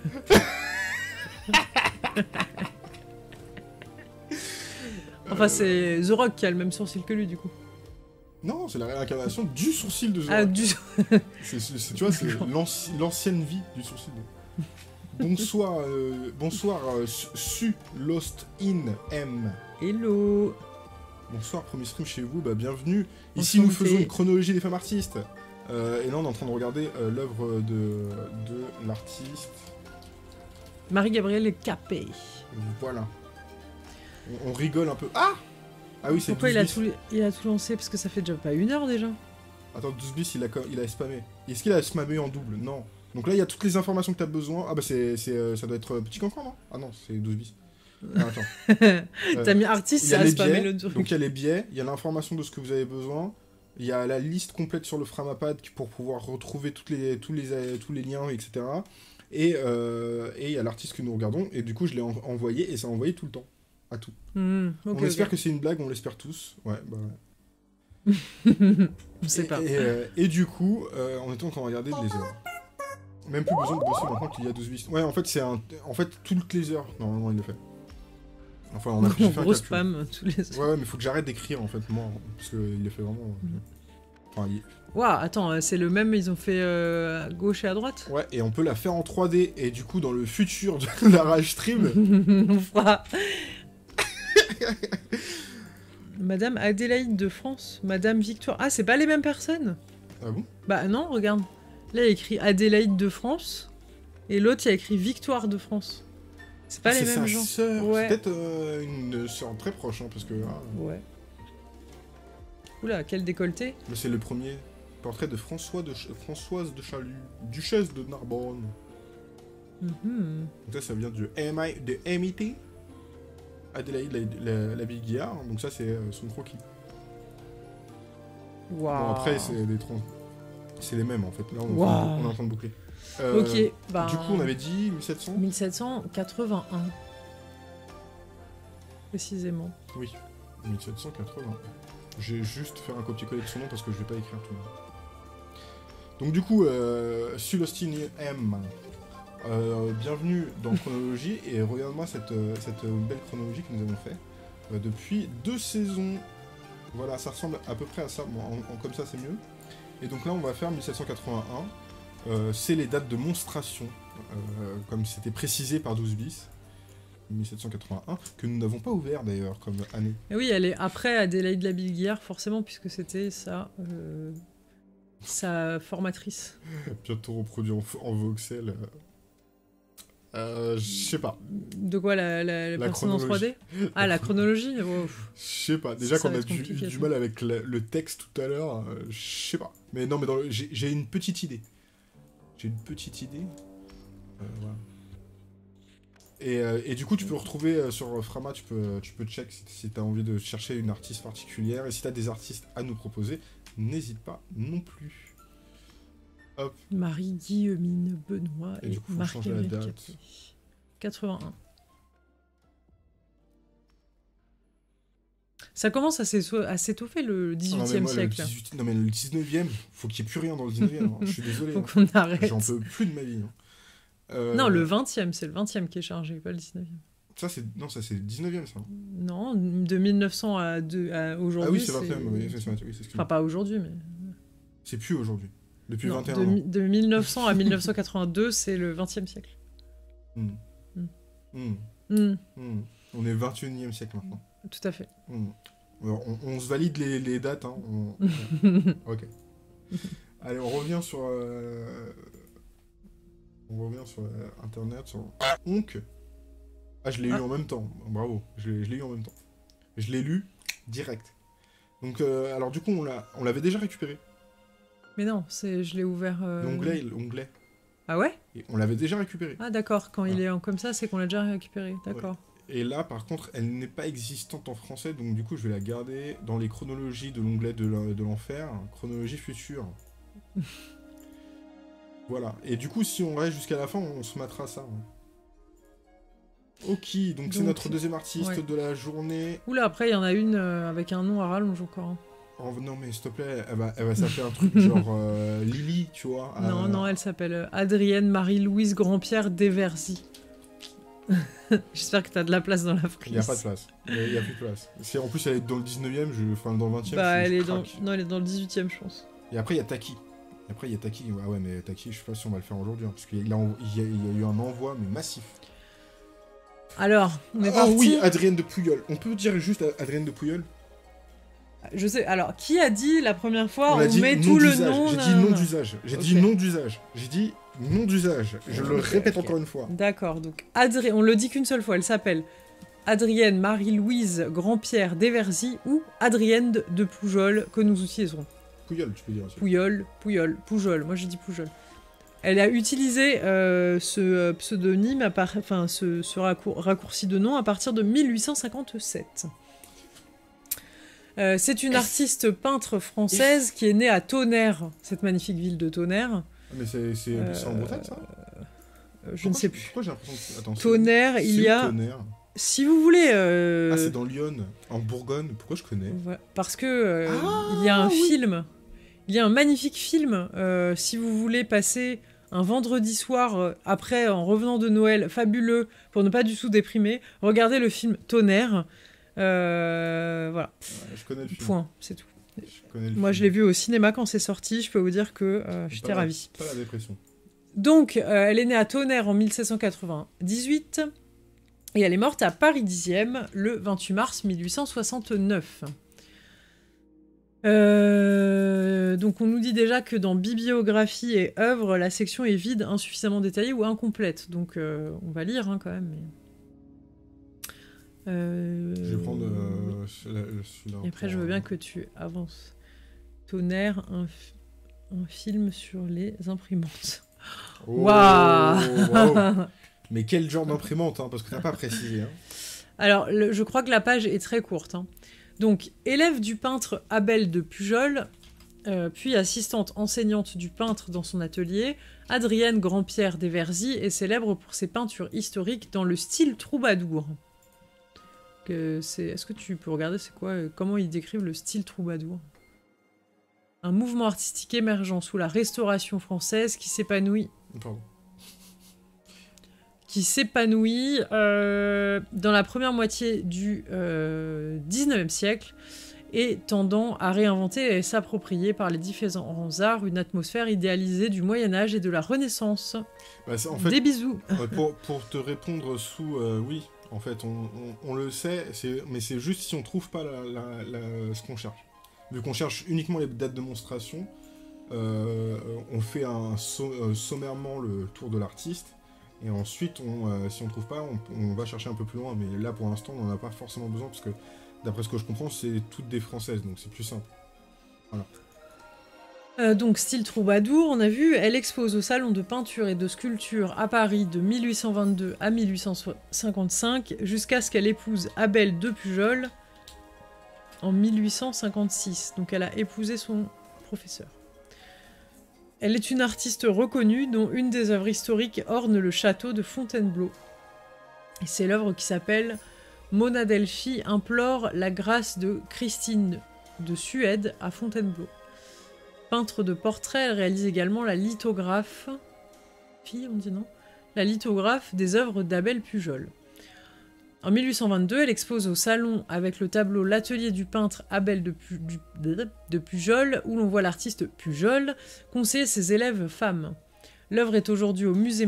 Enfin, c'est The Rock qui a le même sourcil que lui, du coup. Non, c'est la réincarnation du sourcil de The Ah, Rock. du. C'est, c'est- c'est- tu vois, c'est l'anci- l'ancienne vie du sourcil. Bonsoir, euh, bonsoir, euh, Su Lost In M. Hello. Bonsoir, premier stream chez vous, bah bienvenue. Ici, nous Enchanté. faisons une chronologie des femmes artistes. Euh, et là, on est en train de regarder euh, l'œuvre de, de l'artiste. Marie-Gabrielle Capet. Voilà. On, on rigole un peu. Ah Ah oui, c'est Pourquoi douze il a, bis. tout, il a tout lancé? Parce que ça fait déjà pas une heure déjà. Attends, douze bis, il a, co- il a spammé. Est-ce qu'il a spammé en double? Non. Donc là, il y a toutes les informations que tu as besoin. Ah bah, c'est, c'est, euh, ça doit être euh, Petit Cancan, non? Ah non, c'est douze bis. Ah, attends. Euh, T'as mis artiste, Il y a ça a les spammé biais, le truc. donc il y a les biais, il y a l'information de ce que vous avez besoin, il y a la liste complète sur le Framapad pour pouvoir retrouver toutes les, tous, les, tous les liens, et cetera. Et, euh, et il y a l'artiste que nous regardons, et du coup je l'ai en- envoyé, et ça a envoyé tout le temps, à tout. Hmm, ok, on espère ok. que c'est une blague, on l'espère tous. Ouais, bah ouais. Je sais et, pas. Et, euh, et du coup, euh, on était en train de regarder les heures. Même plus besoin de bosser maintenant qu'il y a douze bis. Ouais, en fait, c'est un... En fait, toutes les heures, normalement, il le fait. Enfin, on a j'ai fait un Gros calcul. spam tous les. Ouais, ouais, mais faut que j'arrête d'écrire en fait, moi, parce qu'il le fait vraiment. Mhm. Enfin, il- Waouh, attends, euh, c'est le même, ils ont fait euh, à gauche et à droite. Ouais, et on peut la faire en trois D, et du coup, dans le futur de la Rage Stream, On fera. Madame Adélaïde de France, Madame Victoire. Ah, c'est pas les mêmes personnes? ah bon? Bah non, regarde. Là, il y a écrit Adélaïde de France, et l'autre, il y a écrit Victoire de France. C'est pas Ah, les c'est mêmes sa gens. sœur. Ouais. C'est peut-être euh, une sœur très proche, hein, parce que ah, Ouais. Oula, quel décolleté. mais c'est le premier portrait de François de Ch- Françoise de Chalut, duchesse de Narbonne. Mhm. Donc ça, ça vient du M I, de M I T. Adélaïde la, la, la Big Guillard, donc ça, c'est euh, son croquis. Waouh. Bon, après, c'est des trans... C'est les mêmes, en fait. Là, on, Waouh. on est en train de boucler. Euh, Ok, bah. Du coup, on avait dit mille sept cents. mille sept cent quatre-vingt-un. Précisément. Oui, mille sept cent quatre-vingts. Je vais juste faire un copier-coller de son nom parce que je vais pas écrire tout le monde. Donc du coup, euh, Sulostine M, euh, bienvenue dans Chronologie, et regarde-moi cette, euh, cette belle chronologie que nous avons fait euh, depuis deux saisons. Voilà, ça ressemble à peu près à ça, bon, en, en- comme ça c'est mieux. Et donc là on va faire mille sept cent quatre-vingt-un, euh, c'est les dates de monstration, euh, comme c'était précisé par douze bis. mille sept cent quatre-vingt-un, que nous n'avons pas ouvert d'ailleurs comme année. Et oui, elle est après Adélaïde la Bilguière, forcément, puisque c'était sa, euh, sa formatrice. Bientôt reproduit en, en voxel. Euh, euh, je sais pas. De quoi, la, la, la La personne en trois D? Ah, la chronologie. Oh, pff. Je sais pas. Déjà Ça qu'on va a être du, compliqué, du ça. mal avec la- le texte tout à l'heure, euh, je sais pas. Mais non, mais dans le- j'ai j'ai une petite idée. J'ai une petite idée. Euh, voilà. Et, euh, et du coup, tu peux retrouver euh, sur Frama, tu peux, tu peux check si, si tu as envie de chercher une artiste particulière. Et si tu as des artistes à nous proposer, n'hésite pas non plus. Hop. Marie Guillemine Benoît Et et, du coup, faut Marc changer la Gabriel date. Capet. quatre-vingt-un. Ça commence à s'éso- à s'étoffer le Ah non, mais dix-huitième moi, le siècle. là. dix-huit non, mais le dix-neuvième, faut qu'il n'y ait plus rien dans le dix-neuvième. hein. Je suis désolé. Faut hein. qu'on arrête. J'en peux plus de ma vie. hein. Euh, Non, le vingtième, c'est le vingtième qui est chargé, pas le dix-neuvième. Ça, c'est... Non, ça, c'est le dix-neuvième, ça. Non, de mille neuf cents à, deux- à aujourd'hui. Ah oui, c'est vingtième. Oui, c'est, c'est, oui, c'est, Enfin, excuse-moi. pas aujourd'hui, mais. C'est plus aujourd'hui. Depuis Non, vingt et un de, ans. mi- de mille neuf cents à mille neuf cent quatre-vingt-deux, c'est le vingtième siècle. Hmm. Hmm. Hmm. Hmm, Hmm. On est vingt et unième siècle maintenant. tout à fait. Hmm. Alors, on, on se valide les, les dates. Hein. On, on... ok. Allez, on revient sur... Euh... On revient sur euh, Internet, sur... Onk. Ah, je l'ai ah. lu en même temps. Bravo, je l'ai lu en même temps. Je l'ai lu direct. Donc, euh, alors du coup, on l'a, on l'avait déjà récupéré. Mais non, c'est, je l'ai ouvert... Euh... L'onglet, l'onglet. Ah ouais? Et on l'avait déjà récupéré. Ah d'accord, quand ah. il est en, comme ça, c'est qu'on l'a déjà récupéré. D'accord. Ouais. Et là, par contre, elle n'est pas existante en français, donc du coup, je vais la garder dans les chronologies de l'onglet de l'enfer, chronologie future. Voilà. Et du coup, si on reste jusqu'à la fin, on se matera ça. Hein. Ok, donc, donc c'est notre deuxième artiste ouais. de la journée. Oula, après, il y en a une euh, avec un nom à rallonge encore. Hein. Oh non, mais s'il te plaît, elle va, elle va s'appeler un truc genre euh, Lily, tu vois. Non, euh... non, elle s'appelle Adrienne Marie-Louise Grandpierre Desverzy. J'espère que t'as de la place dans la frise. Il n'y a pas de place. Il n'y a plus de place. C'est, en plus, elle est dans le dix-neuvième, je... enfin dans le vingtième. Bah, je, elle je est dans... Non, elle est dans le dix-huitième, je pense. Et après, il y a Taki. Et après, il y a Taki. Ah ouais, mais Taki, je sais pas si on va le faire aujourd'hui. Hein, parce qu'il y a, il y a, il y a eu un envoi, mais massif. Alors, on est ah parti. oui, Adrienne de Pouilleul. On peut dire juste Adrienne de Pouilleul? Je sais. Alors, qui a dit la première fois on, on dit met tout le nom? J'ai dit nom d'usage. J'ai okay. dit nom d'usage. J'ai dit nom d'usage. Je okay, le répète okay. encore une fois. D'accord. Donc, Adri... on le dit qu'une seule fois. Elle s'appelle Adrienne Marie-Louise Grandpierre Desverzy ou Adrienne de Poujols que nous utiliserons. Pouilleul, tu peux dire aussi. Pouilleul, Pouilleul, Poujol. Moi, j'ai dit Poujol. Elle a utilisé euh, ce pseudonyme, à part... enfin, ce, ce raccour... raccourci de nom à partir de mille huit cent cinquante-sept. Euh, c'est une artiste peintre française qui est née à Tonnerre, cette magnifique ville de Tonnerre. Mais c'est, c'est, euh, c'est en Bretagne, ça euh, Je pourquoi ne sais plus. Pourquoi j'ai l'impression que... Attends, Tonnerre, c'est... il c'est y a... Tonnerre Si vous voulez... Euh... Ah, c'est dans Lyon, en Bourgogne. Pourquoi je connais? Ouais, parce que euh, ah, il y a un oui. film, il y a un magnifique film, euh, si vous voulez passer un vendredi soir, euh, après, en revenant de Noël, fabuleux, pour ne pas du tout déprimer, regardez le film Tonnerre. Euh, voilà. Ouais, je connais le film. Point, c'est tout. Je connais le Moi, film. je l'ai vu au cinéma quand c'est sorti. Je peux vous dire que euh, j'étais ravie. Pas la dépression. Donc, euh, elle est née à Tonnerre en mille sept cent quatre-vingt-dix-huit et elle est morte à Paris dixième le vingt-huit mars mille huit cent soixante-neuf. Euh, donc, on nous dit déjà que dans bibliographie et œuvres, la section est vide, insuffisamment détaillée ou incomplète. Donc, euh, on va lire hein, quand même. Mais... Euh... Je vais prendre euh, celui-là. Et après, je veux bien que tu avances. Tonnerre, un, f... un film sur les imprimantes. Waouh wow. wow. Mais quel genre d'imprimante, hein, parce que t'as pas précisé. Hein. Alors, le, je crois que la page est très courte. Hein. Donc, élève du peintre Abel de Pujol, euh, puis assistante enseignante du peintre dans son atelier, Adrienne Grandpierre Desverzy est célèbre pour ses peintures historiques dans le style troubadour. C'est... Est-ce que tu peux regarder c'est quoi, comment ils décrivent le style troubadour? Un mouvement artistique émergent sous la Restauration française qui s'épanouit, Pardon. qui s'épanouit euh, dans la première moitié du euh, dix-neuvième siècle et tendant à réinventer et s'approprier par les différents arts une atmosphère idéalisée du Moyen-Âge et de la Renaissance. Bah, en fait, des bisous. pour, pour te répondre sous euh, oui. En fait, on, on, on le sait, c'est, mais c'est juste si on trouve pas la, la, la, ce qu'on cherche. Vu qu'on cherche uniquement les dates de monstration, euh, on fait un so, euh, sommairement le tour de l'artiste, et ensuite, on, euh, si on trouve pas, on, on va chercher un peu plus loin. Mais là, pour l'instant, on n'en a pas forcément besoin, parce que d'après ce que je comprends, c'est toutes des françaises, donc c'est plus simple. Voilà. Euh, donc, style troubadour, on a vu, elle expose au Salon de peinture et de sculpture à Paris de mille huit cent vingt-deux à mille huit cent cinquante-cinq, jusqu'à ce qu'elle épouse Abel de Pujol en mille huit cent cinquante-six. Donc, elle a épousé son professeur. Elle est une artiste reconnue, dont une des œuvres historiques orne le château de Fontainebleau. Et c'est l'œuvre qui s'appelle Mona Delphi implore la grâce de Christine de Suède à Fontainebleau. Peintre de portrait, elle réalise également la lithographe... Fille, on dit non La lithographe des œuvres d'Abel Pujol. En mille huit cent vingt-deux, elle expose au salon avec le tableau L'atelier du peintre Abel de, Pu... de Pujol, où l'on voit l'artiste Pujol conseiller ses élèves femmes. L'œuvre est aujourd'hui au musée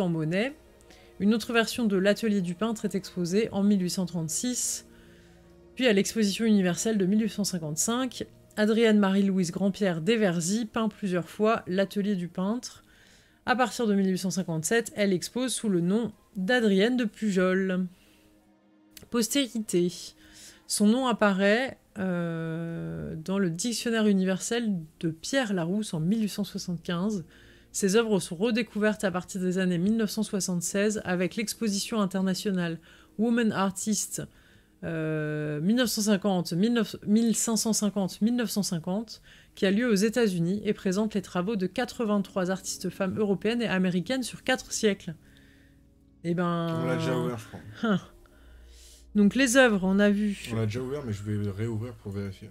Marmottan-Monet. Une autre version de L'atelier du peintre est exposée en mille huit cent trente-six Puis à l'exposition universelle de mille huit cent cinquante-cinq, Adrienne Marie-Louise Grand-Pierre Desverzy peint plusieurs fois l'atelier du peintre. À partir de mille huit cent cinquante-sept, elle expose sous le nom d'Adrienne de Pujol. Postérité. Son nom apparaît euh, dans le Dictionnaire universel de Pierre Larousse en mille huit cent soixante-quinze. Ses œuvres sont redécouvertes à partir des années mille neuf cent soixante-seize avec l'exposition internationale Women Artists euh, mille neuf cent cinquante, mille cinq cent cinquante, mille neuf cent cinquante qui a lieu aux États-Unis et présente les travaux de quatre-vingt-trois artistes femmes européennes et américaines sur quatre siècles. Et ben... On l'a déjà ouvert, je crois. Hein. Donc les œuvres, on a vu... On l'a déjà ouvert, mais je vais réouvrir pour vérifier.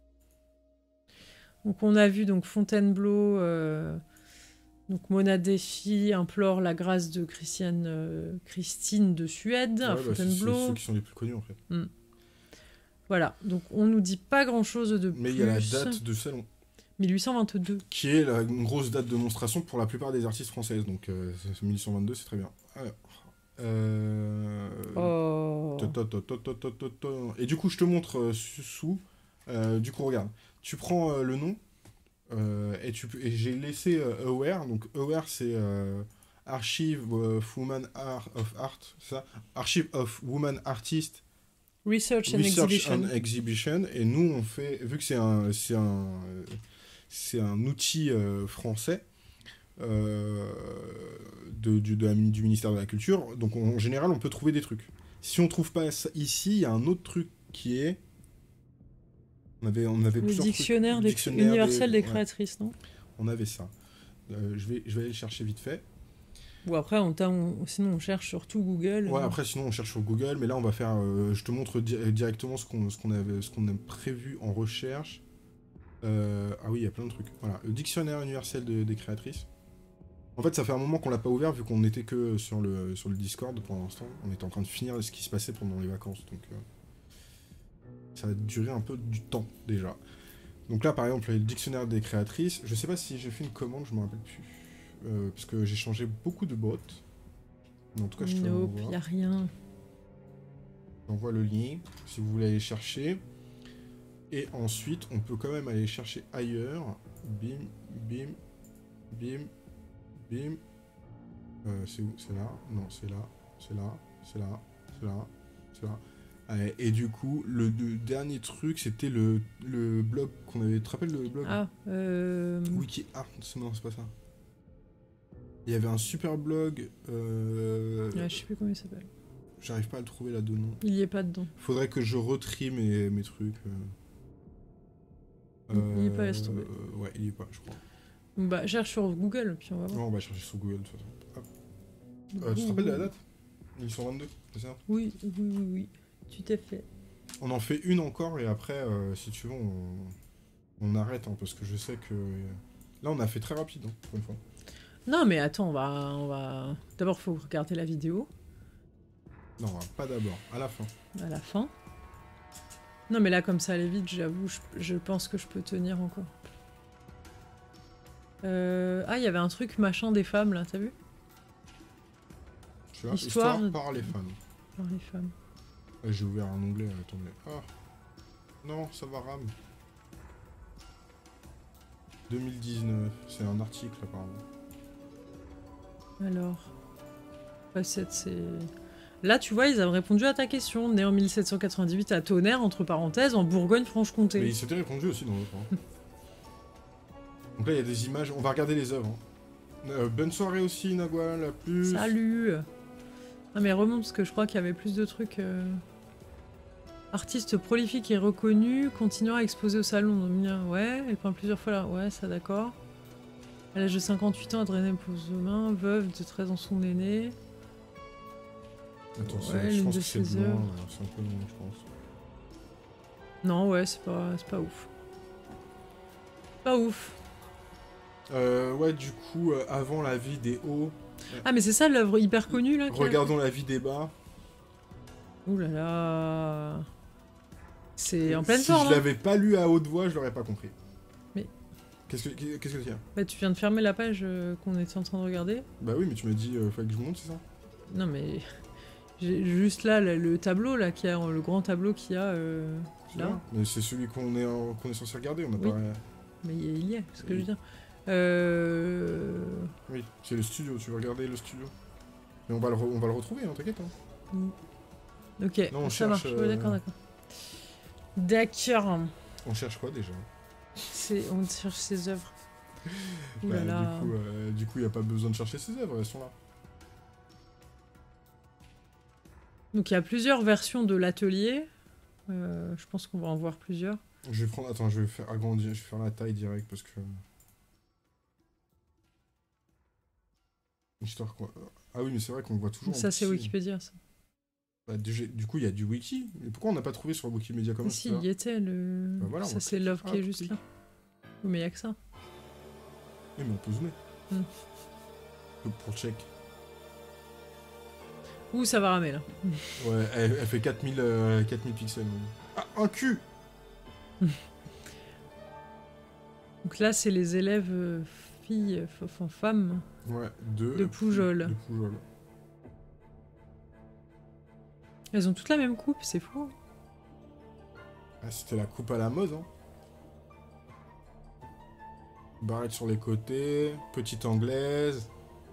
Donc on a vu donc Fontainebleau... Euh... Donc Mona Défi implore la grâce de Christiane, euh, Christine de Suède, ouais, à Fontainebleau. Bah c'est ceux qui sont les plus connus en fait. Mm. Voilà, donc on nous dit pas grand chose de Mais plus. Mais il y a la date de salon. mille huit cent vingt-deux. Qui est la, une grosse date de démonstration pour la plupart des artistes françaises. Donc euh, mille huit cent vingt-deux, c'est très bien. Alors, euh... oh. Et du coup, je te montre euh, sous. Euh, du coup, regarde. Tu prends euh, le nom. Euh, et, tu, et j'ai laissé euh, Aware, donc Aware c'est euh, Archive of Women Art of Art, ça, Archive of Women Artists Research and Research Exhibition. and Exhibition. Et nous on fait, vu que c'est un, c'est un, c'est un outil euh, français euh, de, du, de la, du ministère de la Culture, donc on, en général on peut trouver des trucs. Si on trouve pas ça ici, il y a un autre truc qui est On avait, on avait le dictionnaire, des, dictionnaire universel des, des créatrices, ouais. Non On avait ça. Euh, je, vais, je vais aller le chercher vite fait. Ou après, on, on, sinon on cherche sur tout Google. Ouais, euh... après, sinon on cherche sur Google, mais là on va faire. Euh, je te montre di directement ce qu'on ce qu'on avait, ce qu'on a prévu en recherche. Euh, ah oui, il y a plein de trucs. Voilà, le dictionnaire universel de, des créatrices. En fait, ça fait un moment qu'on l'a pas ouvert vu qu'on était que sur le, sur le Discord pour l'instant. On était en train de finir ce qui se passait pendant les vacances, donc. Euh... Ça va durer un peu du temps, déjà. Donc là, par exemple, le dictionnaire des créatrices. Je sais pas si j'ai fait une commande, je me rappelle plus. Euh, parce que j'ai changé beaucoup de bots. Mais en tout cas, je te nope, l'envoie. Y a rien. J'envoie le lien, si vous voulez aller chercher. Et ensuite, on peut quand même aller chercher ailleurs. Bim, bim, bim, bim. Euh, c'est où? C'est là? Non, c'est là. C'est là. C'est là. C'est là. C'est là. Et du coup, le, le dernier truc, c'était le, le blog qu'on avait... Tu te rappelles le blog? Ah, euh... Wiki Art, non, c'est pas ça. Il y avait un super blog... Euh... Ah, je sais plus comment il s'appelle. J'arrive pas à le trouver là-dedans. Il y est pas dedans. Faudrait que je retrie mes, mes trucs. Euh... Il y est pas, laisse tomber. Euh, ouais, il y est pas, je crois. Bah, cherche sur Google, puis on va voir. Non, on va chercher sur Google, de toute façon. Hop. Euh, tu te rappelles de la date? mille huit cent vingt-deux, c'est ça? Oui, oui, oui, oui. Tout à fait. On en fait une encore et après, euh, si tu veux, on, on arrête, hein, parce que je sais que... Là, on a fait très rapide, hein, pour une fois. Non, mais attends, on va... On va... D'abord, il faut regarder la vidéo. Non, pas d'abord, à la fin. À la fin. Non, mais là, comme ça allait vite, j'avoue, je, je pense que je peux tenir encore. Euh... Ah, il y avait un truc machin des femmes, là, t'as vu? Tu vois, histoire... histoire par les femmes. Par les femmes. J'ai ouvert un onglet, attendez. Ah non, ça va RAM. deux mille dix-neuf, c'est un article apparemment. Alors, Facette, c'est... Là, tu vois, ils avaient répondu à ta question. Né en mille sept cent quatre-vingt-dix-huit à Tonnerre, entre parenthèses, en Bourgogne-Franche-Comté. Mais ils s'étaient répondu aussi dans l'autre. Hein. Donc là, il y a des images. On va regarder les œuvres. Hein. Euh, bonne soirée aussi, Nagua, la plus. Salut. Ah mais remonte, parce que je crois qu'il y avait plus de trucs... Euh... Artiste prolifique et reconnu, continuant à exposer au salon. Ouais, elle peint plusieurs fois là. Ouais, ça d'accord. À l'âge de cinquante-huit ans, Adrienne Pouzemain, veuve de treize ans son aîné. Attends, ouais, je pense de que c'est ses loin, œuvres. c'est un peu loin, je pense. Non, ouais, c'est pas, c'est pas ouf. Pas ouf. Euh, ouais, du coup, euh, avant la vie des hauts... Ah, mais c'est ça l'œuvre hyper connue, là. Regardons a... la vie des bas. Ouh là là... C'est en pleine si forme. Si je l'avais hein. pas lu à haute voix, je l'aurais pas compris. Mais... Qu'est-ce que qu'est-ce que tu as? Bah, tu viens de fermer la page euh, qu'on était en train de regarder. Bah oui, mais tu m'as dit, euh, fallait que je monte, c'est ça? Non, mais... J'ai juste là le, le tableau, là, qui a, le grand tableau qu'il y a euh, là. Mais c'est celui qu'on est, en- qu'on est censé regarder, on n'a Oui. pas... Mais il y est, c'est ce que Oui. je veux dire. Euh... Oui, c'est le studio, tu veux regarder le studio. Mais on va le, re- on va le retrouver, hein, t'inquiète. Hein. Ok, Non, on ça cherche, marche. euh, Ouais, d'accord, d'accord. D'accord. On cherche quoi déjà? C'est... On cherche ses œuvres. Ouh Bah, là là. Du coup, euh, du coup, il n'y a pas besoin de chercher ses œuvres, elles sont là. Donc il y a plusieurs versions de l'atelier. Euh, je pense qu'on va en voir plusieurs. Je vais prendre... Attends, je vais faire agrandir, je vais faire la taille direct parce que... Histoire quoi. Ah oui, mais c'est vrai qu'on voit toujours. Ça, en c'est petit. Wikipédia, ça. Bah, du, du coup, il y a du wiki. Mais pourquoi on n'a pas trouvé sur Wikimedia Commons Mais si, ça il y était le. Bah voilà, on ça, va c'est cliquer. l'œuvre Ah, qui est juste clique. là. Oui, mais il y a que ça. Oui, mais on peut zoomer. Hmm. Pour check. Ouh, ça va ramer là. Ouais, elle, elle fait quatre mille, euh, quatre mille pixels. Ah, un cul. Donc là, c'est les élèves euh, filles, enfin femmes. Ouais, de... De Poujol. De Poujol. Elles ont toutes la même coupe, c'est fou. Ah, c'était la coupe à la mode, hein. Barrette sur les côtés, petite anglaise.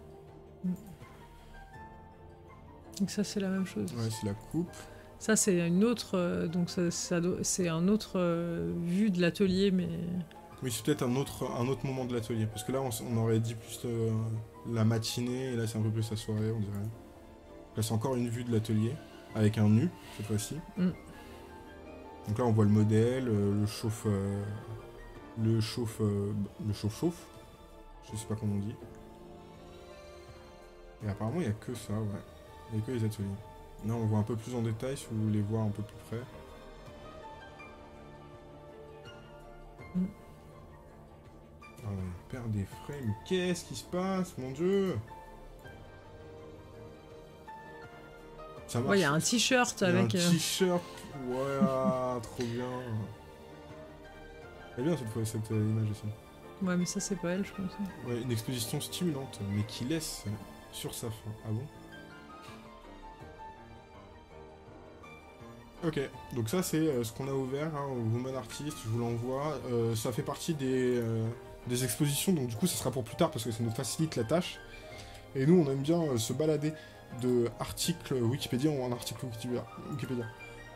Donc ça, c'est la même chose. Ouais, c'est la coupe. Ça, c'est une autre. euh, donc ça, ça doit- c'est un autre euh, vue de l'atelier, mais. Oui, c'est peut-être un autre, un autre moment de l'atelier. Parce que là, on, s- on aurait dit plus euh, la matinée, et là, c'est un peu plus la soirée, on dirait. Là, c'est encore une vue de l'atelier, avec un nu, cette fois-ci. Mm. Donc là, on voit le modèle, euh, le chauffe... euh, le chauffe... euh, le chauffe-chauffe. Je sais pas comment on dit. Et apparemment, il n'y a que ça, ouais. Il n'y a que les ateliers. Là, on voit un peu plus en détail, si vous voulez voir un peu plus près. Mm. Ah ouais, on perd des frames. Qu'est-ce qui se passe, mon dieu? Ça marche. Ouais, il y a un t-shirt Il y a avec. un euh, t-shirt. Ouais, ah, trop bien. Elle est bien cette fois, cette euh, image aussi. Ouais, mais ça, c'est pas elle, je pense. Ouais, une exposition stimulante, mais qui laisse sur sa fin. Ah bon? Ok, donc ça c'est euh, ce qu'on a ouvert hein, au Woman Artist, je vous l'envoie. Euh, ça fait partie des, euh, des expositions, donc du coup ça sera pour plus tard parce que ça nous facilite la tâche. Et nous on aime bien euh, se balader de articles Wikipédia en article Wikipédia. Wikipédia.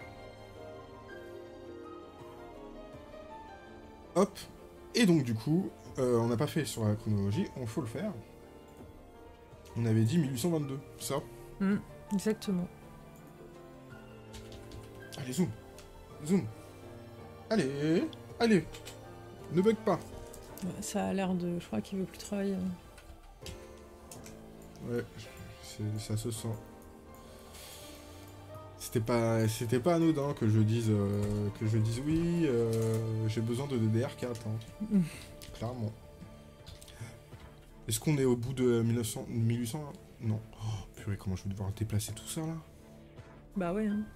Hop, et donc du coup, euh, on n'a pas fait sur la chronologie, on faut le faire. On avait dit mille huit cent vingt-deux, ça. Mm, exactement. Allez, zoom. Zoom. Allez. Allez. Ne bug pas. Ouais, ça a l'air de. Je crois qu'il veut plus travailler. Ouais, c'est- ça se sent. C'était pas, c'était pas anodin que je dise, euh, que je dise oui, euh, j'ai besoin de D D R quatre, hein. Mm. Clairement. Est-ce qu'on est au bout de mille neuf cents, mille huit cents là? Non. Oh, purée, comment je vais devoir déplacer tout ça là? Bah ouais. Hein.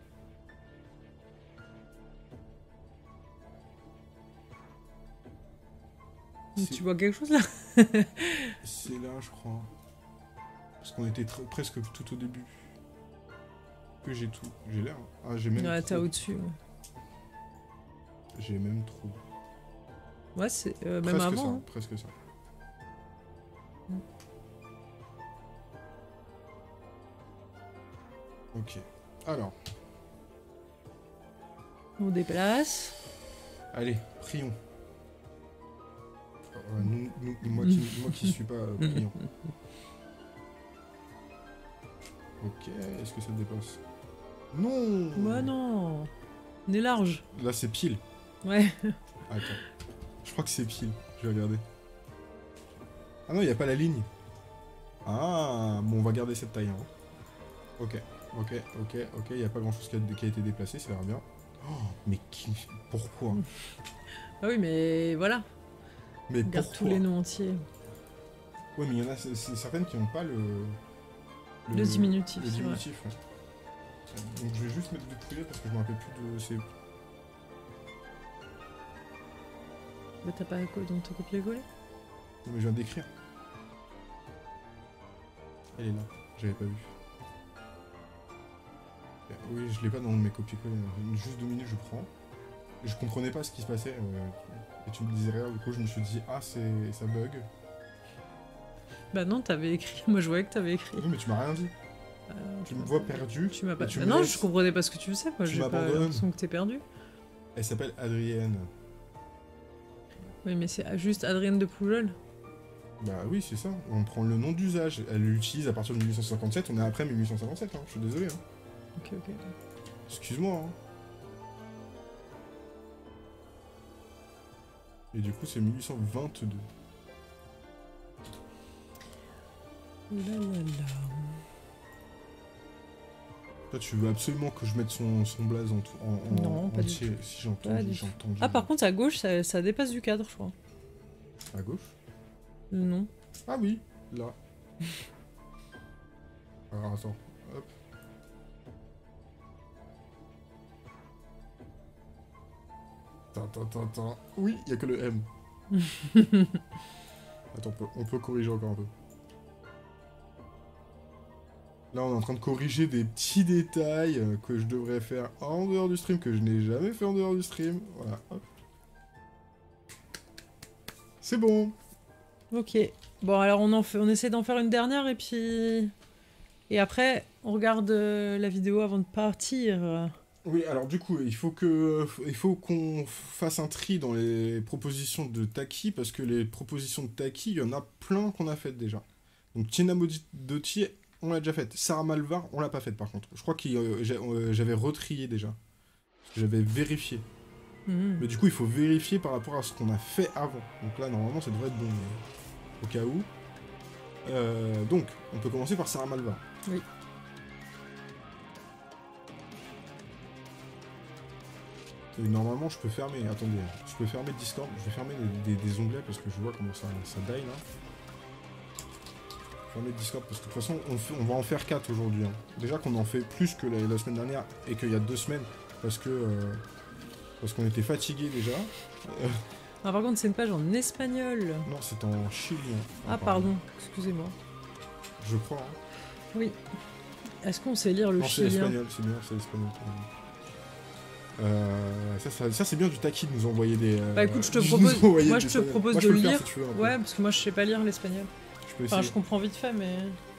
C'est- Tu vois quelque chose là? C'est là, je crois. Parce qu'on était tr- presque tout au début. Que j'ai tout. J'ai l'air. Ah, j'ai même Ouais, t'as trop. au-dessus. Ouais, J'ai même trop. ouais c'est. euh, même Presque avant. ça, hein. presque ça. Mm. Ok. Alors, On déplace. allez, prions. Euh, nous- nous- moi, qui, moi qui suis pas euh, prions. Ok, est-ce que ça dépasse? Non. Ouais, non. On est large. Là, c'est pile. Ouais. Attends. Je crois que c'est pile. Je vais regarder. Ah non, il n'y a pas la ligne. Ah, bon, on va garder cette taille. Hein. Ok, ok, ok, ok. Il n'y a pas grand-chose qui a, qui a été déplacé, ça a l'air bien. Oh, mais qui... Pourquoi? Ah oui, mais voilà. Mais Regarde pourquoi? tous les noms entiers. Ouais, mais il y en a c'est- c'est certaines qui n'ont pas le... Le diminutif, Le c'est vrai. diminutif, ouais. Donc je vais juste mettre du poulet parce que je me rappelle plus de... C'est... Bah t'as pas quoi dans ton copier-coller? Non, mais je viens d'écrire. Elle est là, j'avais pas vu. Oui, je l'ai pas dans mes copier-coller. Juste deux minutes, je prends. Et je comprenais pas ce qui se passait. Euh, et tu me disais rien, du coup, je me suis dit, ah, c'est ça bug. Bah non, t'avais écrit. Moi, je voyais que t'avais écrit. Oui, mais tu m'as rien dit. Euh, Tu me vois perdu. Tu m'as pas. tu Bah me non, laisses- je comprenais pas ce que tu faisais. Moi, Tu j'ai pas m'abandonnes. l'impression que t'es perdu. Elle s'appelle Adrienne. Oui, mais c'est juste Adrienne de Poujol. Bah oui, c'est ça. On prend le nom d'usage. Elle l'utilise à partir de mille huit cent cinquante-sept. On est après mille huit cent cinquante-sept, hein. Je suis désolé. Hein. Ok, ok. Excuse-moi. Hein. Et du coup, c'est mille huit cent vingt-deux. Oh là là là. Toi, tu veux absolument que je mette son, son blaze en, tout- en, en Non, pas du entier. Si j'ai Pas entendu, du j'ai tout. entendu. Ah, par contre, à gauche, ça, ça dépasse du cadre, je crois. À gauche? Le nom. Ah oui, là. Alors attends, hop. Attends, attends, attends. Oui, il y a que le M. Attends, on peut, on peut corriger encore un peu. Là, on est en train de corriger des petits détails euh, que je devrais faire en dehors du stream, que je n'ai jamais fait en dehors du stream. Voilà, hop. C'est bon. Ok. Bon, alors on, en fait, on essaie d'en faire une dernière et puis... Et après, on regarde euh, la vidéo avant de partir. Oui, alors du coup, il faut que, il faut qu'on fasse un tri dans les propositions de Taki, parce que les propositions de Taki, il y en a plein qu'on a faites déjà. Donc Tina Modotti, on l'a déjà faite. Sarah Malvar, on l'a pas faite par contre. Je crois que euh, euh, j'avais retrié déjà. Parce que j'avais vérifié. Mmh. Mais du coup, il faut vérifier par rapport à ce qu'on a fait avant. Donc là, normalement, ça devrait être bon. Mais au cas où. Euh, donc, on peut commencer par Sarah Malvar. Oui. Et normalement, je peux fermer. Attendez, je peux fermer Discord. Je vais fermer des, des, des onglets parce que je vois comment ça, ça die là. Fermer Discord parce que de toute façon, on, fait, on va en faire quatre aujourd'hui. Hein. Déjà qu'on en fait plus que la, la semaine dernière et qu'il y a deux semaines parce que euh, parce qu'on était fatigué déjà. Euh, Ah, par contre, c'est une page en espagnol. non, c'est en chilien. Ah, pardon. Excusez-moi. Je crois. Hein. Oui. Est-ce qu'on sait lire le non, c'est chilien? l'espagnol, c'est bien, c'est l'espagnol. Euh, ça, ça, ça c'est bien du Taki de nous envoyer des. Euh, Bah écoute, je te de propose, nous envoyer moi des je te espagnols. propose Moi, de je peux le faire, lire. si tu veux, un peu. Ouais, parce que moi je sais pas lire l'espagnol. Je peux Enfin, essayer. je comprends vite fait, mais.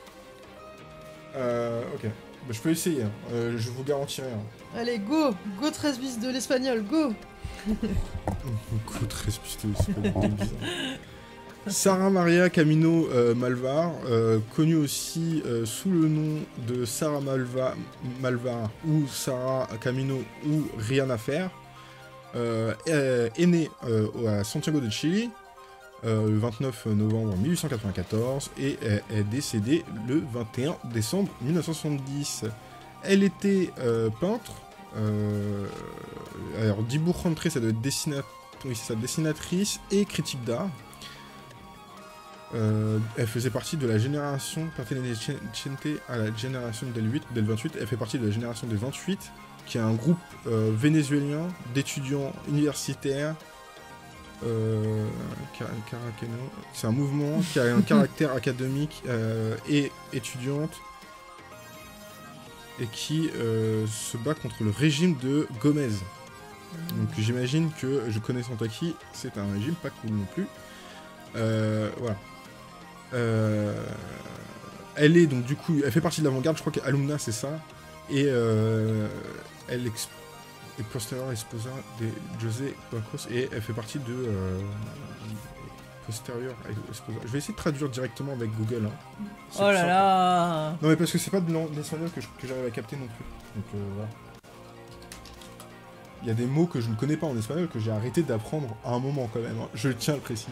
Euh, ok. Bah, je peux essayer. Hein. Euh, je vous garantirai. Hein. Allez, go! Go treize bis de l'espagnol, go! Coup très spisteux, c'est pas du tout bizarre. Sarah Maria Camino euh, Malvar, euh, connue aussi euh, sous le nom de Sarah Malva, Malvar ou Sarah Camino ou Rien à faire, euh, est, est née euh, à Santiago de Chili euh, le vingt-neuf novembre mille huit cent quatre-vingt-quatorze et est, est décédée le vingt et un décembre mille neuf cent soixante-dix. Elle était euh, peintre. Euh, alors, dibujante, ça doit être dessinat... oui, c'est ça, dessinatrice et critique d'art. Euh, elle faisait partie de la génération, perteneciente à la génération del huit, del vingt-huit. Elle fait partie de la génération des vingt-huit, qui est un groupe euh, vénézuélien d'étudiants universitaires. Euh, c'est un mouvement qui a un caractère académique euh, et étudiante et qui euh, se bat contre le régime de Gomez. Donc j'imagine que, je connais Santaki, c'est un régime pas cool non plus. Euh, voilà. Euh, elle est donc du coup, elle fait partie de l'avant-garde, je crois qu'Alumna c'est ça. Et euh, elle exp- est postérieure esposa de José Bacos et elle fait partie de euh, postérieure esposa. Je vais essayer de traduire directement avec Google. Hein. Oh là simple. là! Non mais parce que c'est pas de l'espagnol que, que j'arrive à capter non plus. Donc euh, voilà. Il y a des mots que je ne connais pas en espagnol que j'ai arrêté d'apprendre à un moment quand même. Hein. Je tiens à le préciser.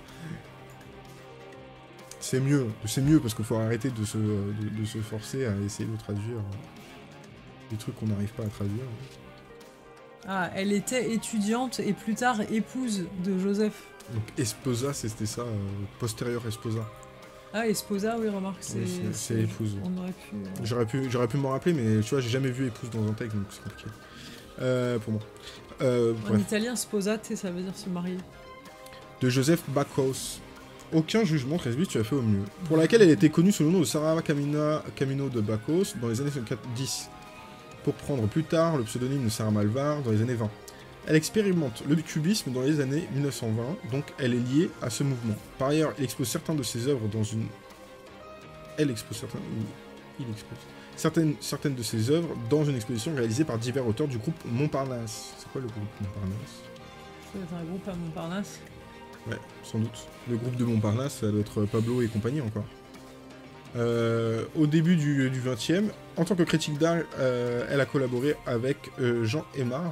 C'est mieux, c'est mieux parce qu'il faut arrêter de se, de, de se forcer à essayer de traduire des trucs qu'on n'arrive pas à traduire. Ah, elle était étudiante et plus tard épouse de Joseph. Donc esposa, c'était ça, euh, postérieur esposa. Ah, esposa, oui, remarque, c'est... Oui, c'est épouse. On aurait pu... Euh... J'aurais pu, j'aurais pu m'en rappeler, mais tu vois, j'ai jamais vu épouse dans un texte, donc c'est compliqué. Euh, pour moi. Euh, en bref. italien, sposate, ça veut dire se marier. De Joseph Bacos. Aucun jugement, treize bis, tu as fait au mieux. Pour laquelle elle était connue sous le nom de Sarah Camina, Camino de Bacos dans les années dix. pour prendre plus tard le pseudonyme de Sarah Malvar dans les années vingt. Elle expérimente le cubisme dans les années mille neuf cent vingt, donc elle est liée à ce mouvement. Par ailleurs, elle expose certains de ses œuvres dans une... Elle expose certains... Il expose... Certaines, certaines de ses œuvres dans une exposition réalisée par divers auteurs du groupe Montparnasse. C'est quoi le groupe Montparnasse? C'est un groupe à Montparnasse. Ouais, sans doute. Le groupe de Montparnasse, ça doit être Pablo et compagnie encore. Euh, au début du, du vingtième, en tant que critique d'art, euh, elle a collaboré avec euh, Jean Aymar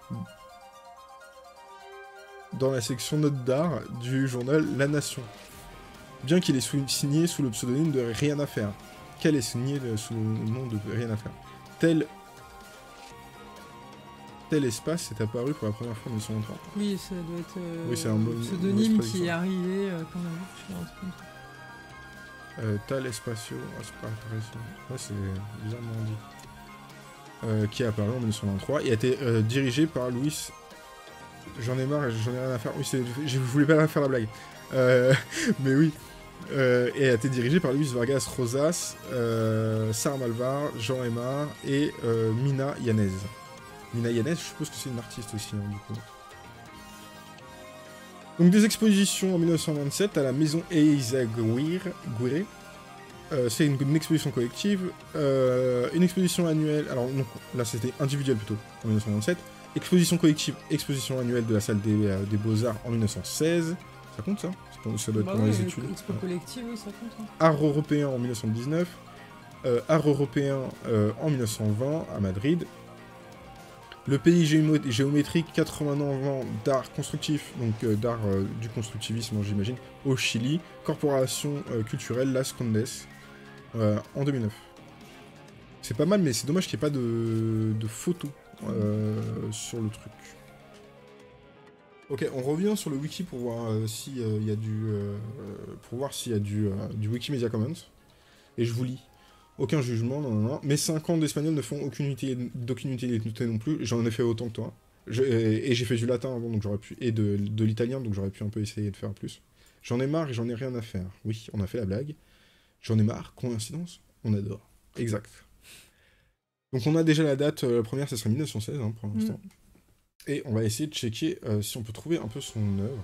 dans la section notes d'art du journal La Nation. Bien qu'il ait sou signé sous le pseudonyme de Rien à faire. Qu'elle est signée sous le nom de Rien à faire. Tel, tel espace est apparu pour la première fois en mille neuf cent vingt-trois. Oui, ça doit être euh, oui, c'est un le pseudonyme qui est arrivé euh, quand on a vu sur un truc comme ça. Euh, Tal Espacio, ah, c'est pas intéressant. Ouais, c'est bizarrement dit. Euh, qui est apparu en mille neuf cent vingt-trois et a été euh, dirigé par Louis. J'en ai marre et j'en ai rien à faire. Oui, je voulais pas faire la blague. Euh, mais oui. Euh, et a été dirigé par Luis Vargas Rosas, euh, Sarah Malvar, Jean Aymar et euh, Mina Yanez. Mina Yanez, je suppose que c'est une artiste aussi, hein, du coup. Donc des expositions en mille neuf cent vingt-sept à la maison Eizaguirre. Euh, c'est une, une exposition collective. Euh, une exposition annuelle. Alors non, là c'était individuel plutôt, en mille neuf cent vingt-sept. Exposition collective, exposition annuelle de la salle des, euh, des Beaux-Arts en mille neuf cent seize. Ça compte ça? Ça doit être bah pendant oui, les études. Expo collective, oui, ça compte. Hein. Art européen en mille neuf cent dix-neuf. Euh, art européen euh, en mille neuf cent vingt à Madrid. Le pays géométrique, quatre-vingts ans d'art constructif, donc euh, d'art euh, du constructivisme, j'imagine, au Chili. Corporation euh, culturelle Las Condes, euh, en deux mille neuf. C'est pas mal, mais c'est dommage qu'il n'y ait pas de, de photos euh, sur le truc. Ok, on revient sur le wiki pour voir euh, s'il euh, y a du, euh, pour voir s'il y a du, euh, du Wikimedia Commons. Et je vous lis. Aucun jugement, non, non, non. Mes cinq ans d'espagnol ne font aucune utilité, d'aucune utilité non plus. J'en ai fait autant que toi. Je, et et j'ai fait du latin avant, donc j'aurais pu, et de, de l'italien, donc j'aurais pu un peu essayer de faire plus. J'en ai marre et j'en ai rien à faire. Oui, on a fait la blague. J'en ai marre. Coïncidence? On adore. Exact. Donc on a déjà la date. Euh, la première, ça serait mille neuf cent seize, hein, pour l'instant. Mm. Et on va essayer de checker euh, si on peut trouver un peu son œuvre.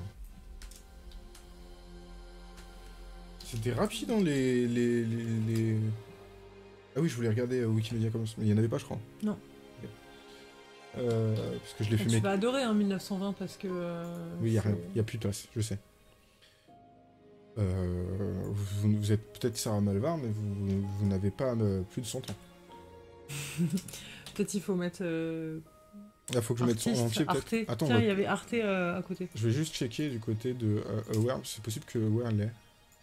C'était rapide dans les, les, les, les... Ah oui, je voulais regarder euh, Wikimedia Commons, mais il n'y en avait pas, je crois. Non. Okay. Euh, parce que je l'ai fait... Tu vas adorer hein, mille neuf cent vingt parce que... Euh, oui, il n'y a rien. Il n'y a plus de traces, je sais. Euh, vous, vous êtes peut-être Sarah Malvar, mais vous, vous n'avez pas euh, plus de cent ans. Peut-être il faut mettre... Euh... Il faut que je Artiste, mette son entier, peut-être. Attends, tiens, il va... y avait Arte euh, à côté. Je vais juste checker du côté de euh, Aware. C'est possible que Aware l'ait.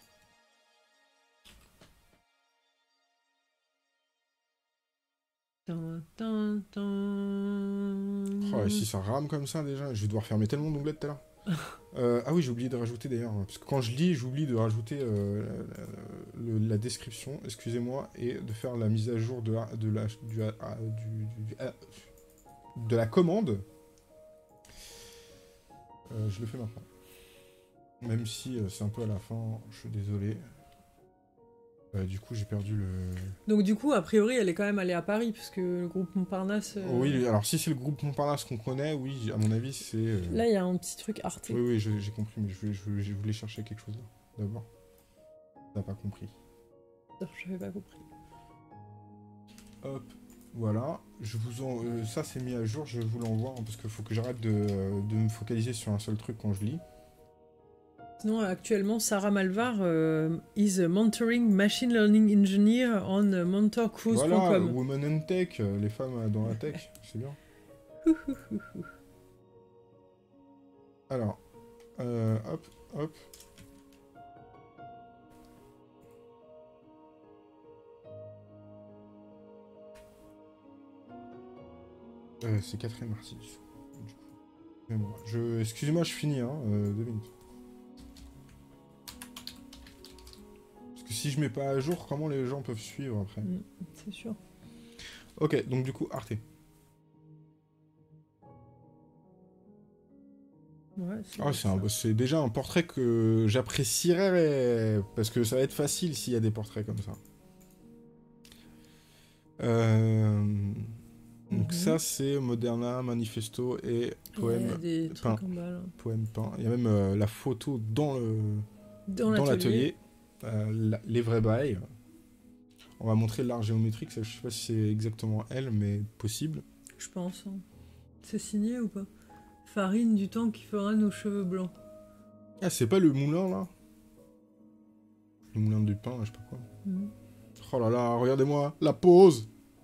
Tin, tin. Oh, et si ça rame comme ça déjà, je vais devoir fermer tellement d'onglets tout à l'heure. euh, ah oui, j'ai oublié de rajouter d'ailleurs, parce que quand je lis, j'oublie de rajouter euh, la, la, la description, excusez-moi, et de faire la mise à jour de la, de la, du, ah, du, du, ah, de la commande. Euh, je le fais maintenant. Même si euh, c'est un peu à la fin, je suis désolé. Euh, du coup, j'ai perdu le... Donc du coup, a priori, elle est quand même allée à Paris, puisque le groupe Montparnasse... Euh... Oui, alors si c'est le groupe Montparnasse qu'on connaît, oui, à mon avis, c'est... Euh... Là, il y a un petit truc Arte. Oui, oui, j'ai compris, mais je voulais, je, voulais, je voulais chercher quelque chose d'abord. T'as pas compris. Non, j'avais pas compris. Hop, voilà. Je vous en... Euh, ça, c'est mis à jour, je vous l'envoie, hein, parce qu'il faut que j'arrête de, de me focaliser sur un seul truc quand je lis. Sinon, actuellement, Sarah Malvar euh, is a mentoring machine learning engineer on mentor cruise point com. Voilà, Women in Tech, les femmes dans la tech, c'est bien. Alors, euh, hop, hop. Euh, c'est quatrième article. Du coup. Je... Excusez-moi, je finis, hein, euh, deux minutes. Si je mets pas à jour, comment les gens peuvent suivre après? mmh, C'est sûr. Ok, donc du coup, Arte. Ouais, ah, c'est déjà un portrait que j'apprécierais, parce que ça va être facile s'il y a des portraits comme ça. Euh... Donc Mhm. ça, c'est Moderna, Manifesto et Il y a Poème des peint. trucs en bas, là. Poème peint. Il y a même euh, la photo dans le Dans dans l'atelier. l'atelier. Euh, la- les vrais bails. On va montrer l'art géométrique. Ça, je sais pas si c'est exactement elle, mais possible. Je pense. hein. C'est signé ou pas? Farine du temps qui fera nos cheveux blancs. Ah, c'est pas le moulin là? Le moulin du pain, là, je sais pas quoi. Mhm. Oh là là, regardez-moi, la pose!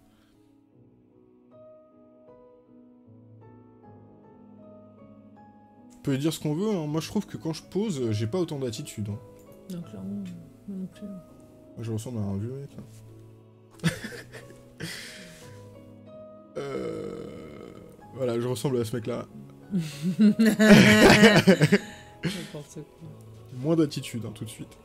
On peut dire ce qu'on veut, hein. Moi je trouve que quand je pose, j'ai pas autant d'attitude. Hein. Non, clairement, moi non plus. Moi, je ressemble à un vieux mec là. euh... Voilà, je ressemble à ce mec là. N'importe quoi. Moins d'attitude, hein, tout de suite.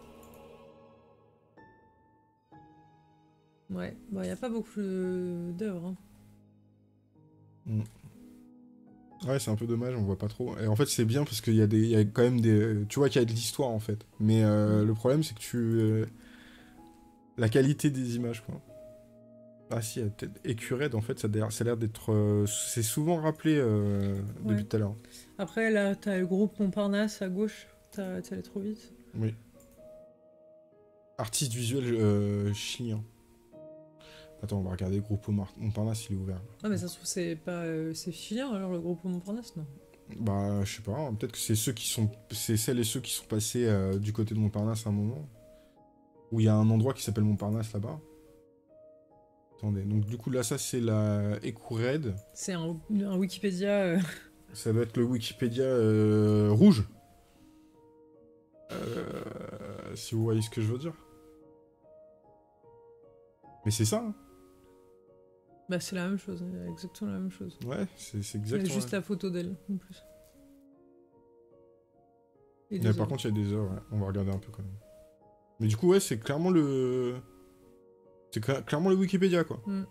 Ouais, bah y a pas beaucoup de- d'œuvres. Hein. Mm. Ouais, c'est un peu dommage, on voit pas trop. Et en fait, c'est bien parce qu'il y a des, il y a quand même des, tu vois qu'il y a de l'histoire en fait. Mais euh, Mm. le problème, c'est que tu, euh, la qualité des images, quoi. Ah si, il y a peut-être Écureuil, en fait, ça a l'air ça a l'air d'être, euh, c'est souvent rappelé euh, Ouais. depuis tout à l'heure. Après, là, t'as le groupe Montparnasse à gauche. T'as t'es allé trop vite. Oui. Artiste visuel euh, chilien. Attends, on va regarder le groupe Montmar- Montparnasse, il est ouvert. Ah, mais ça se trouve, c'est pas. euh, c'est chilien alors le groupe Montparnasse, non? Bah, je sais pas, hein, peut-être que c'est ceux qui sont, c'est celles et ceux qui sont passés euh, du côté de Montparnasse à un moment. Où il y a un endroit qui s'appelle Montparnasse là-bas. Attendez, donc du coup là, ça c'est la Écureuil. C'est un, un Wikipédia. euh, Ça doit être le Wikipédia euh, rouge. Euh, si vous voyez ce que je veux dire. Mais c'est ça, hein. Bah, c'est la même chose, hein, exactement la même chose. Ouais, c'est c'est Il y a exactement. juste la photo d'elle, en plus. Et Mais deux par hommes. contre, il y a des heures, ouais. On va regarder un peu quand même. Mais du coup, ouais, c'est clairement le. C'est cla- clairement le Wikipédia, quoi. Mm.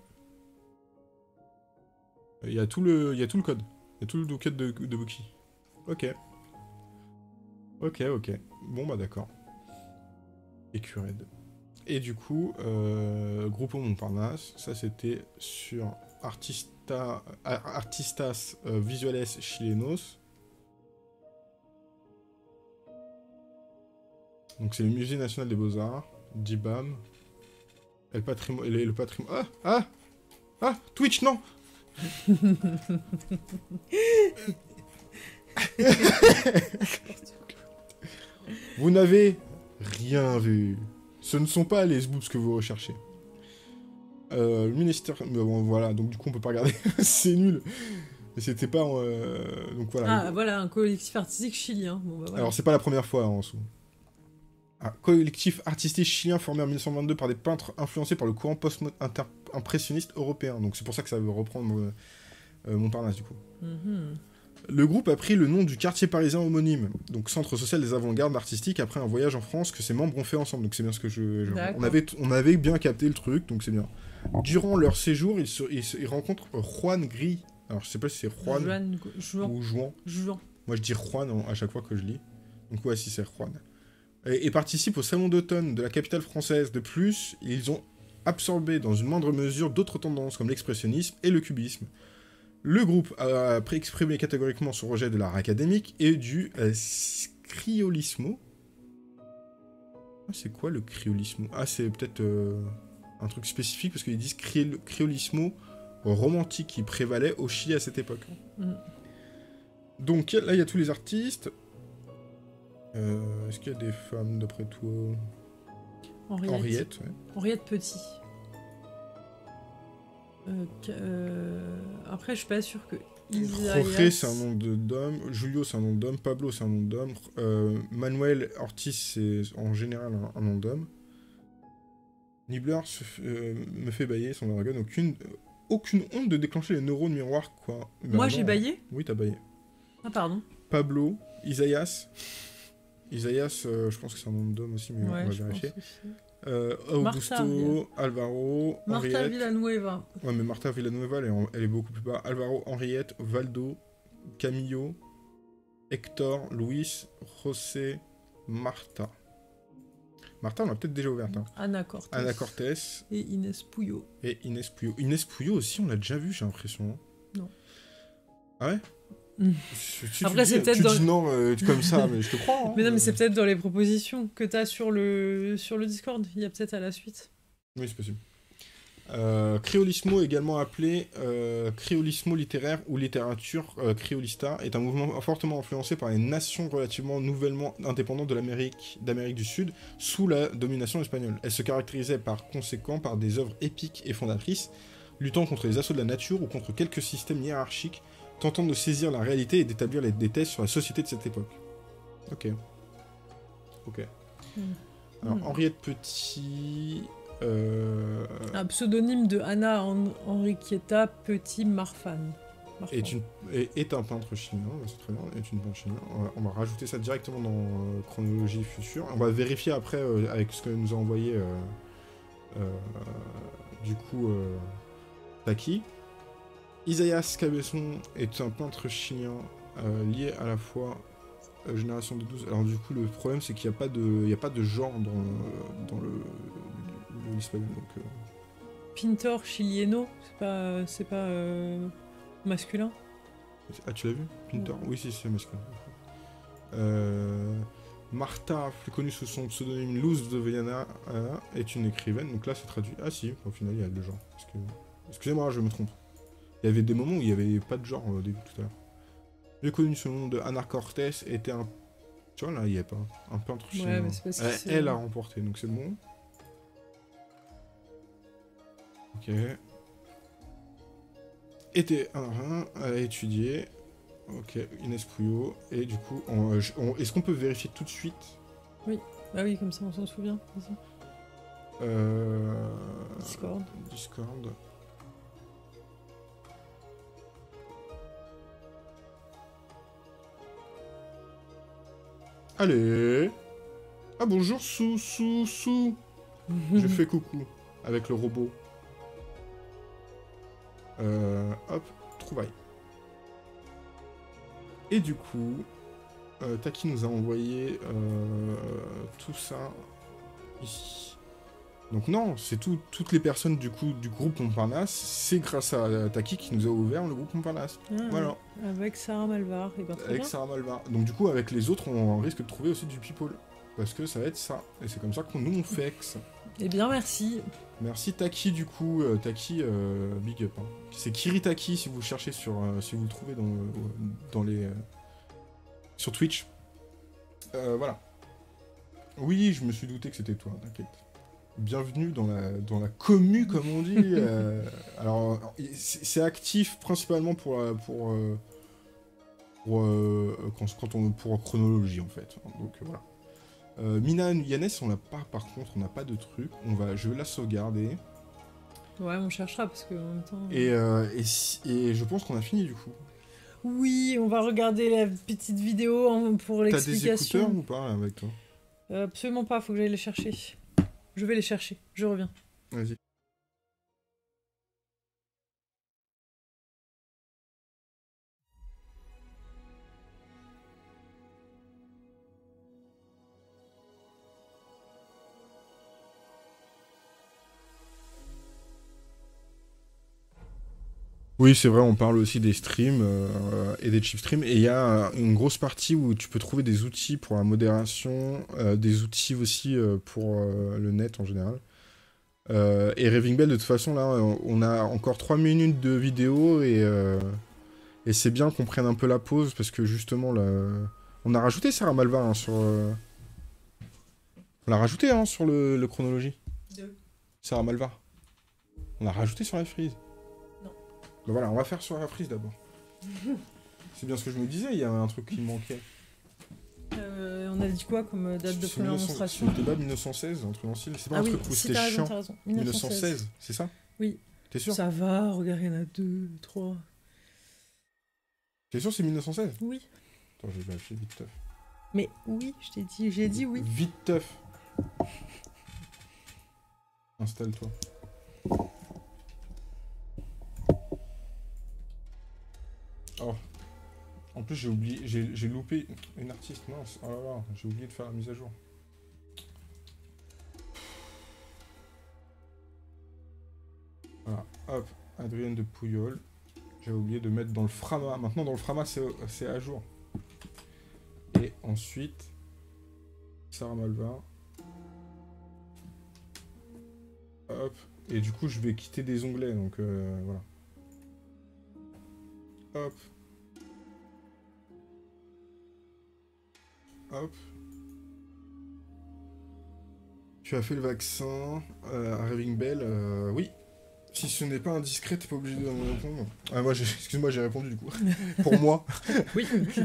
Il y a tout le, il y a tout le code. Il y a tout le code de, de Wiki. Ok. Ok, ok. Bon, bah d'accord. Écureuil. Et du coup, euh, Grupo Montparnasse, ça c'était sur Artista, Ar- Artistas euh, Visuales Chilenos. Donc c'est le Musée National des Beaux-Arts, d'I B A M. Et le patrimoine... Le, le patrimoine... Ah Ah Ah Twitch, non. Vous n'avez rien vu. Ce ne sont pas les boobs que vous recherchez. Euh, le ministère... Mais bon, voilà, donc du coup on peut pas regarder. C'est nul. Mais c'était pas... euh, Donc voilà. Ah, voilà, un collectif artistique chilien. Bon, bah, voilà. Alors c'est pas la première fois hein, en dessous. Un collectif artistique chilien formé en mille neuf cent vingt-deux par des peintres influencés par le courant post-impressionniste européen. Donc c'est pour ça que ça veut reprendre euh, euh, Montparnasse du coup. Mhm. Le groupe a pris le nom du quartier parisien homonyme, donc centre social des avant-gardes artistiques, après un voyage en France que ses membres ont fait ensemble. Donc c'est bien ce que je... je- D'accord. on, avait, on avait bien capté le truc, donc c'est bien. Durant leur séjour, ils, se, ils, se- ils rencontrent Juan Gris. Alors je sais pas si c'est Juan Juan, Juan, ou Juan. Juan. Moi je dis Juan en- à chaque fois que je lis. Donc ouais, si c'est Juan. Et, et participent au salon d'automne de la capitale française. De plus, ils ont absorbé dans une moindre mesure d'autres tendances comme l'expressionnisme et le cubisme. Le groupe a exprimé catégoriquement son rejet de l'art académique et du euh, criolismo. Ah, c'est quoi le criolismo? Ah, c'est peut-être euh, un truc spécifique parce qu'ils disent cri- criolismo romantique qui prévalait au Chili à cette époque. Mm. Donc là, il y a tous les artistes. Euh, Est-ce qu'il y a des femmes d'après toi? Henriette. Henriette, ouais. Henriette Petit. Euh, qu- euh, Après, je suis pas sûre que Isaías... Jorge, c'est un nom de- d'homme. Julio, c'est un nom d'homme. Pablo, c'est un nom d'homme. Euh, Manuel Ortiz, c'est en général un, un nom d'homme. Nibbler se f- euh, me fait bailler son dragon. Aucune, euh, aucune honte de déclencher les neurones miroirs, quoi. Ben Moi, non. j'ai baillé. Oui, t'as baillé. Ah, pardon. Pablo, Isaías. Isaías, euh, je pense que c'est un nom d'homme aussi, mais on Ouais, va je vérifier. pense aussi. Euh, Martha, Augusto, Alvaro, Martha Henriette. Villanueva. Ouais, mais Martha Villanueva, elle est, en- elle est beaucoup plus bas. Alvaro, Henriette, Valdo, Camillo, Hector, Luis, José, Marta. Martha, on l'a peut-être déjà ouverte. Hein. Anna Cortés. Anna Cortés. Et Inès Pouillot. Et Inès Pouillot. Inès Pouillot aussi, on l'a déjà vu, j'ai l'impression. Non. Ah ouais mm. tu, Après, tu c'est dis, peut-être tu dans... dis non euh, comme ça, mais je te crois. Hein, mais non, mais euh... c'est peut-être dans les propositions que tu as sur le... sur le Discord. Il y a peut-être à la suite. Oui, c'est possible. Euh, créolismo, également appelé euh, créolismo littéraire ou littérature euh, créolista, est un mouvement fortement influencé par les nations relativement nouvellement indépendantes de l'Amérique d'Amérique du Sud sous la domination espagnole. Elle se caractérisait par conséquent par des œuvres épiques et fondatrices, luttant contre les assauts de la nature ou contre quelques systèmes hiérarchiques, tentant de saisir la réalité et d'établir des thèses sur la société de cette époque. Ok. Ok. Mmh. Alors, mmh. Henriette Petit... Euh... Un pseudonyme de Anna Hen- Henriqueta Petit Marfan. Marfan. Est, une, est, est un peintre chilien, c'est très bien, est une peintre chilien. On va, on va rajouter ça directement dans euh, Chronologie Future. On va vérifier après euh, avec ce que nous a envoyé euh, euh, du coup euh, Taki. Isaías Cabezon est un peintre chilien euh, lié à la fois euh, génération de douze. Alors du coup le problème c'est qu'il n'y a pas de, il y a pas de genre dans, euh, dans le l'espagnol. Donc, euh... Pintor chilieno, c'est pas, c'est pas euh, masculin. Ah, tu l'as vu Pintor oui. oui, si, c'est masculin. Euh... Martha, plus connue sous son pseudonyme Luz de Viana, euh, est une écrivaine. Donc là, c'est traduit. Ah si, au final, il y a le genre. Parce que... Excusez-moi, je me trompe. Il y avait des moments où il n'y avait pas de genre au début tout à l'heure. Plus connue sous le nom de Ana Cortés, était un... Tu vois, là, il n'y a pas. Un peintre chinois. Ouais, mais c'est parce que elle, c'est... elle a remporté, donc c'est bon. Ok. Était un, elle a étudié. Ok, Inès Pouillot. Et du coup, on, on, est-ce qu'on peut vérifier tout de suite? Oui, bah oui, comme ça on s'en souvient. Vas-y. Euh... Discord. Discord. Allez. Ah bonjour Sou, Sou, Sou. Je fais coucou avec le robot. Euh, hop, trouvaille. Et du coup, euh, Taki nous a envoyé euh, tout ça ici. Donc non, c'est tout, toutes les personnes du coup du groupe Montparnasse, c'est grâce à Taki qui nous a ouvert le groupe Montparnasse. Ah, voilà. Avec Sarah Malvar. Et ben, très avec bien. Sarah Malvar. Donc du coup, avec les autres, on risque de trouver aussi du people. Parce que ça va être ça. Et c'est comme ça que nous, on fait que ça. Eh bien, merci. Merci Taki, du coup. Euh, Taki, euh, big up. Hein. C'est Kiritaki, si vous cherchez sur... Euh, si vous le trouvez dans, euh, dans les... Euh, sur Twitch. Euh, voilà. Oui, je me suis douté que c'était toi, t'inquiète. Bienvenue dans la, dans la commu, comme on dit. euh, alors, c'est actif principalement pour... pour, euh, pour, euh, quand, quand on, pour chronologie, en fait. Donc, voilà. Euh, Mina Yannès, on l'a pas, par contre, on n'a pas de truc. On va, je vais la sauvegarder. Ouais, on cherchera parce que en même temps. Et, euh, et, si, et je pense qu'on a fini du coup. Oui, on va regarder la petite vidéo hein, pour l'explication. T'as des écouteurs ou pas avec toi? euh, Absolument pas, faut que j'aille les chercher. Je vais les chercher, je reviens. Vas-y. Oui, c'est vrai, on parle aussi des streams euh, et des chip streams. Et il y a une grosse partie où tu peux trouver des outils pour la modération, euh, des outils aussi euh, pour euh, le net en général. Euh, et Raving Bell, de toute façon, là, on a encore trois minutes de vidéo et, euh, et c'est bien qu'on prenne un peu la pause parce que justement, là, on a rajouté Sarah Malvar hein, sur. Euh... On l'a rajouté hein, sur le, le chronologie. Deux. Sarah Malvar. On l'a rajouté sur la frise. Ben voilà, on va faire sur la frise d'abord. C'est bien ce que je me disais, il y avait un truc qui me manquait. Euh, on a dit quoi comme date de première démonstration? C'était pas mille neuf cent seize, un truc dans le style. C'est pas ah un oui, truc où si c'était chiant. T'as raison, mille neuf cent seize, c'est ça? Oui. T'es sûr? Ça va, regarde, il y en a deux, trois. T'es sûr c'est mille neuf cent seize? Oui. Attends, je vais vérifier vite teuf. Mais oui, je t'ai dit, j'ai dit oui. Vite teuf. Installe-toi. Oh. En plus, j'ai oublié, j'ai loupé une artiste, mince. Oh là là, j'ai oublié de faire la mise à jour. Voilà, hop, Adrienne de Pouilleul. J'avais oublié de mettre dans le Frama. Maintenant, dans le Frama, c'est à jour. Et ensuite, Sarah Malva. Hop. Et du coup, je vais quitter des onglets, donc euh, voilà. Hop. Hop. Tu as fait le vaccin euh, à Raving Bell, euh, oui. Si ce n'est pas indiscret, t'es pas obligé de me répondre. Ah, moi, excuse-moi, j'ai répondu du coup. Pour moi. Oui.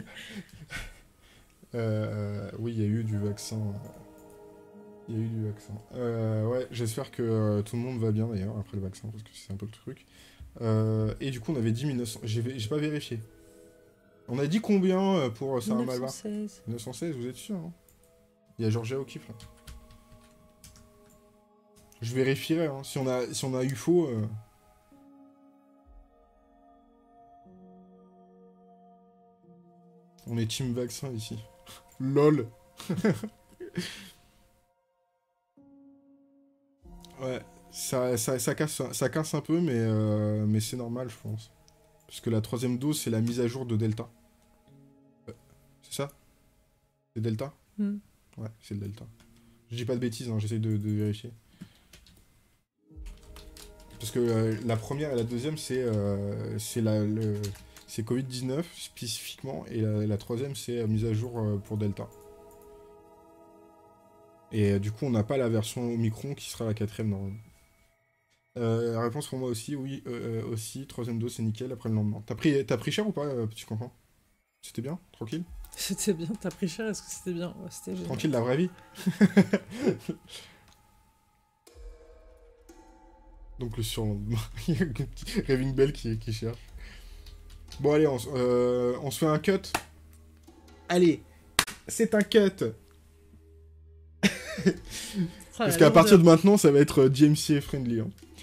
euh, oui, il y a eu du vaccin. Il y a eu du vaccin. Euh, ouais, j'espère que euh, tout le monde va bien d'ailleurs après le vaccin, parce que c'est un peu le truc. Euh, et du coup, on avait dit mille neuf cents. J'ai pas vérifié. On a dit combien pour Sarah Malva? mille neuf cent seize. mille neuf cent seize, vous êtes sûr hein? Il y a Georgia O'Keeffe là. Je vérifierai, hein. Si on a, si on a eu faux... Euh... On est team vaccin ici. LOL. Ouais, ça, ça, ça, casse, ça casse un peu, mais, euh, mais c'est normal, je pense. Parce que la troisième dose, c'est la mise à jour de Delta. C'est ça? C'est Delta? mm. Ouais, c'est le Delta. Je dis pas de bêtises, hein, j'essaie de, de vérifier. Parce que euh, la première et la deuxième, c'est euh, c'est Covid dix-neuf spécifiquement, et la, la troisième, c'est euh, mise à jour euh, pour Delta. Et euh, du coup, on n'a pas la version Omicron qui sera la quatrième normalement. Euh, la réponse pour moi aussi, oui, euh, aussi, troisième dose, c'est nickel après le lendemain. T'as pris, t'as pris cher ou pas, euh, petit cancan? C'était bien? Tranquille? C'était bien, t'as pris cher, est-ce que c'était bien? Ouais, c'était tranquille, la vraie vie. Donc le surlendemain, il y a un petit Raving Bell qui, qui cherche. Bon allez, on, euh, on se fait un cut. Allez, c'est un cut. Parce qu'à partir de maintenant, ça va être J M C friendly. Hein.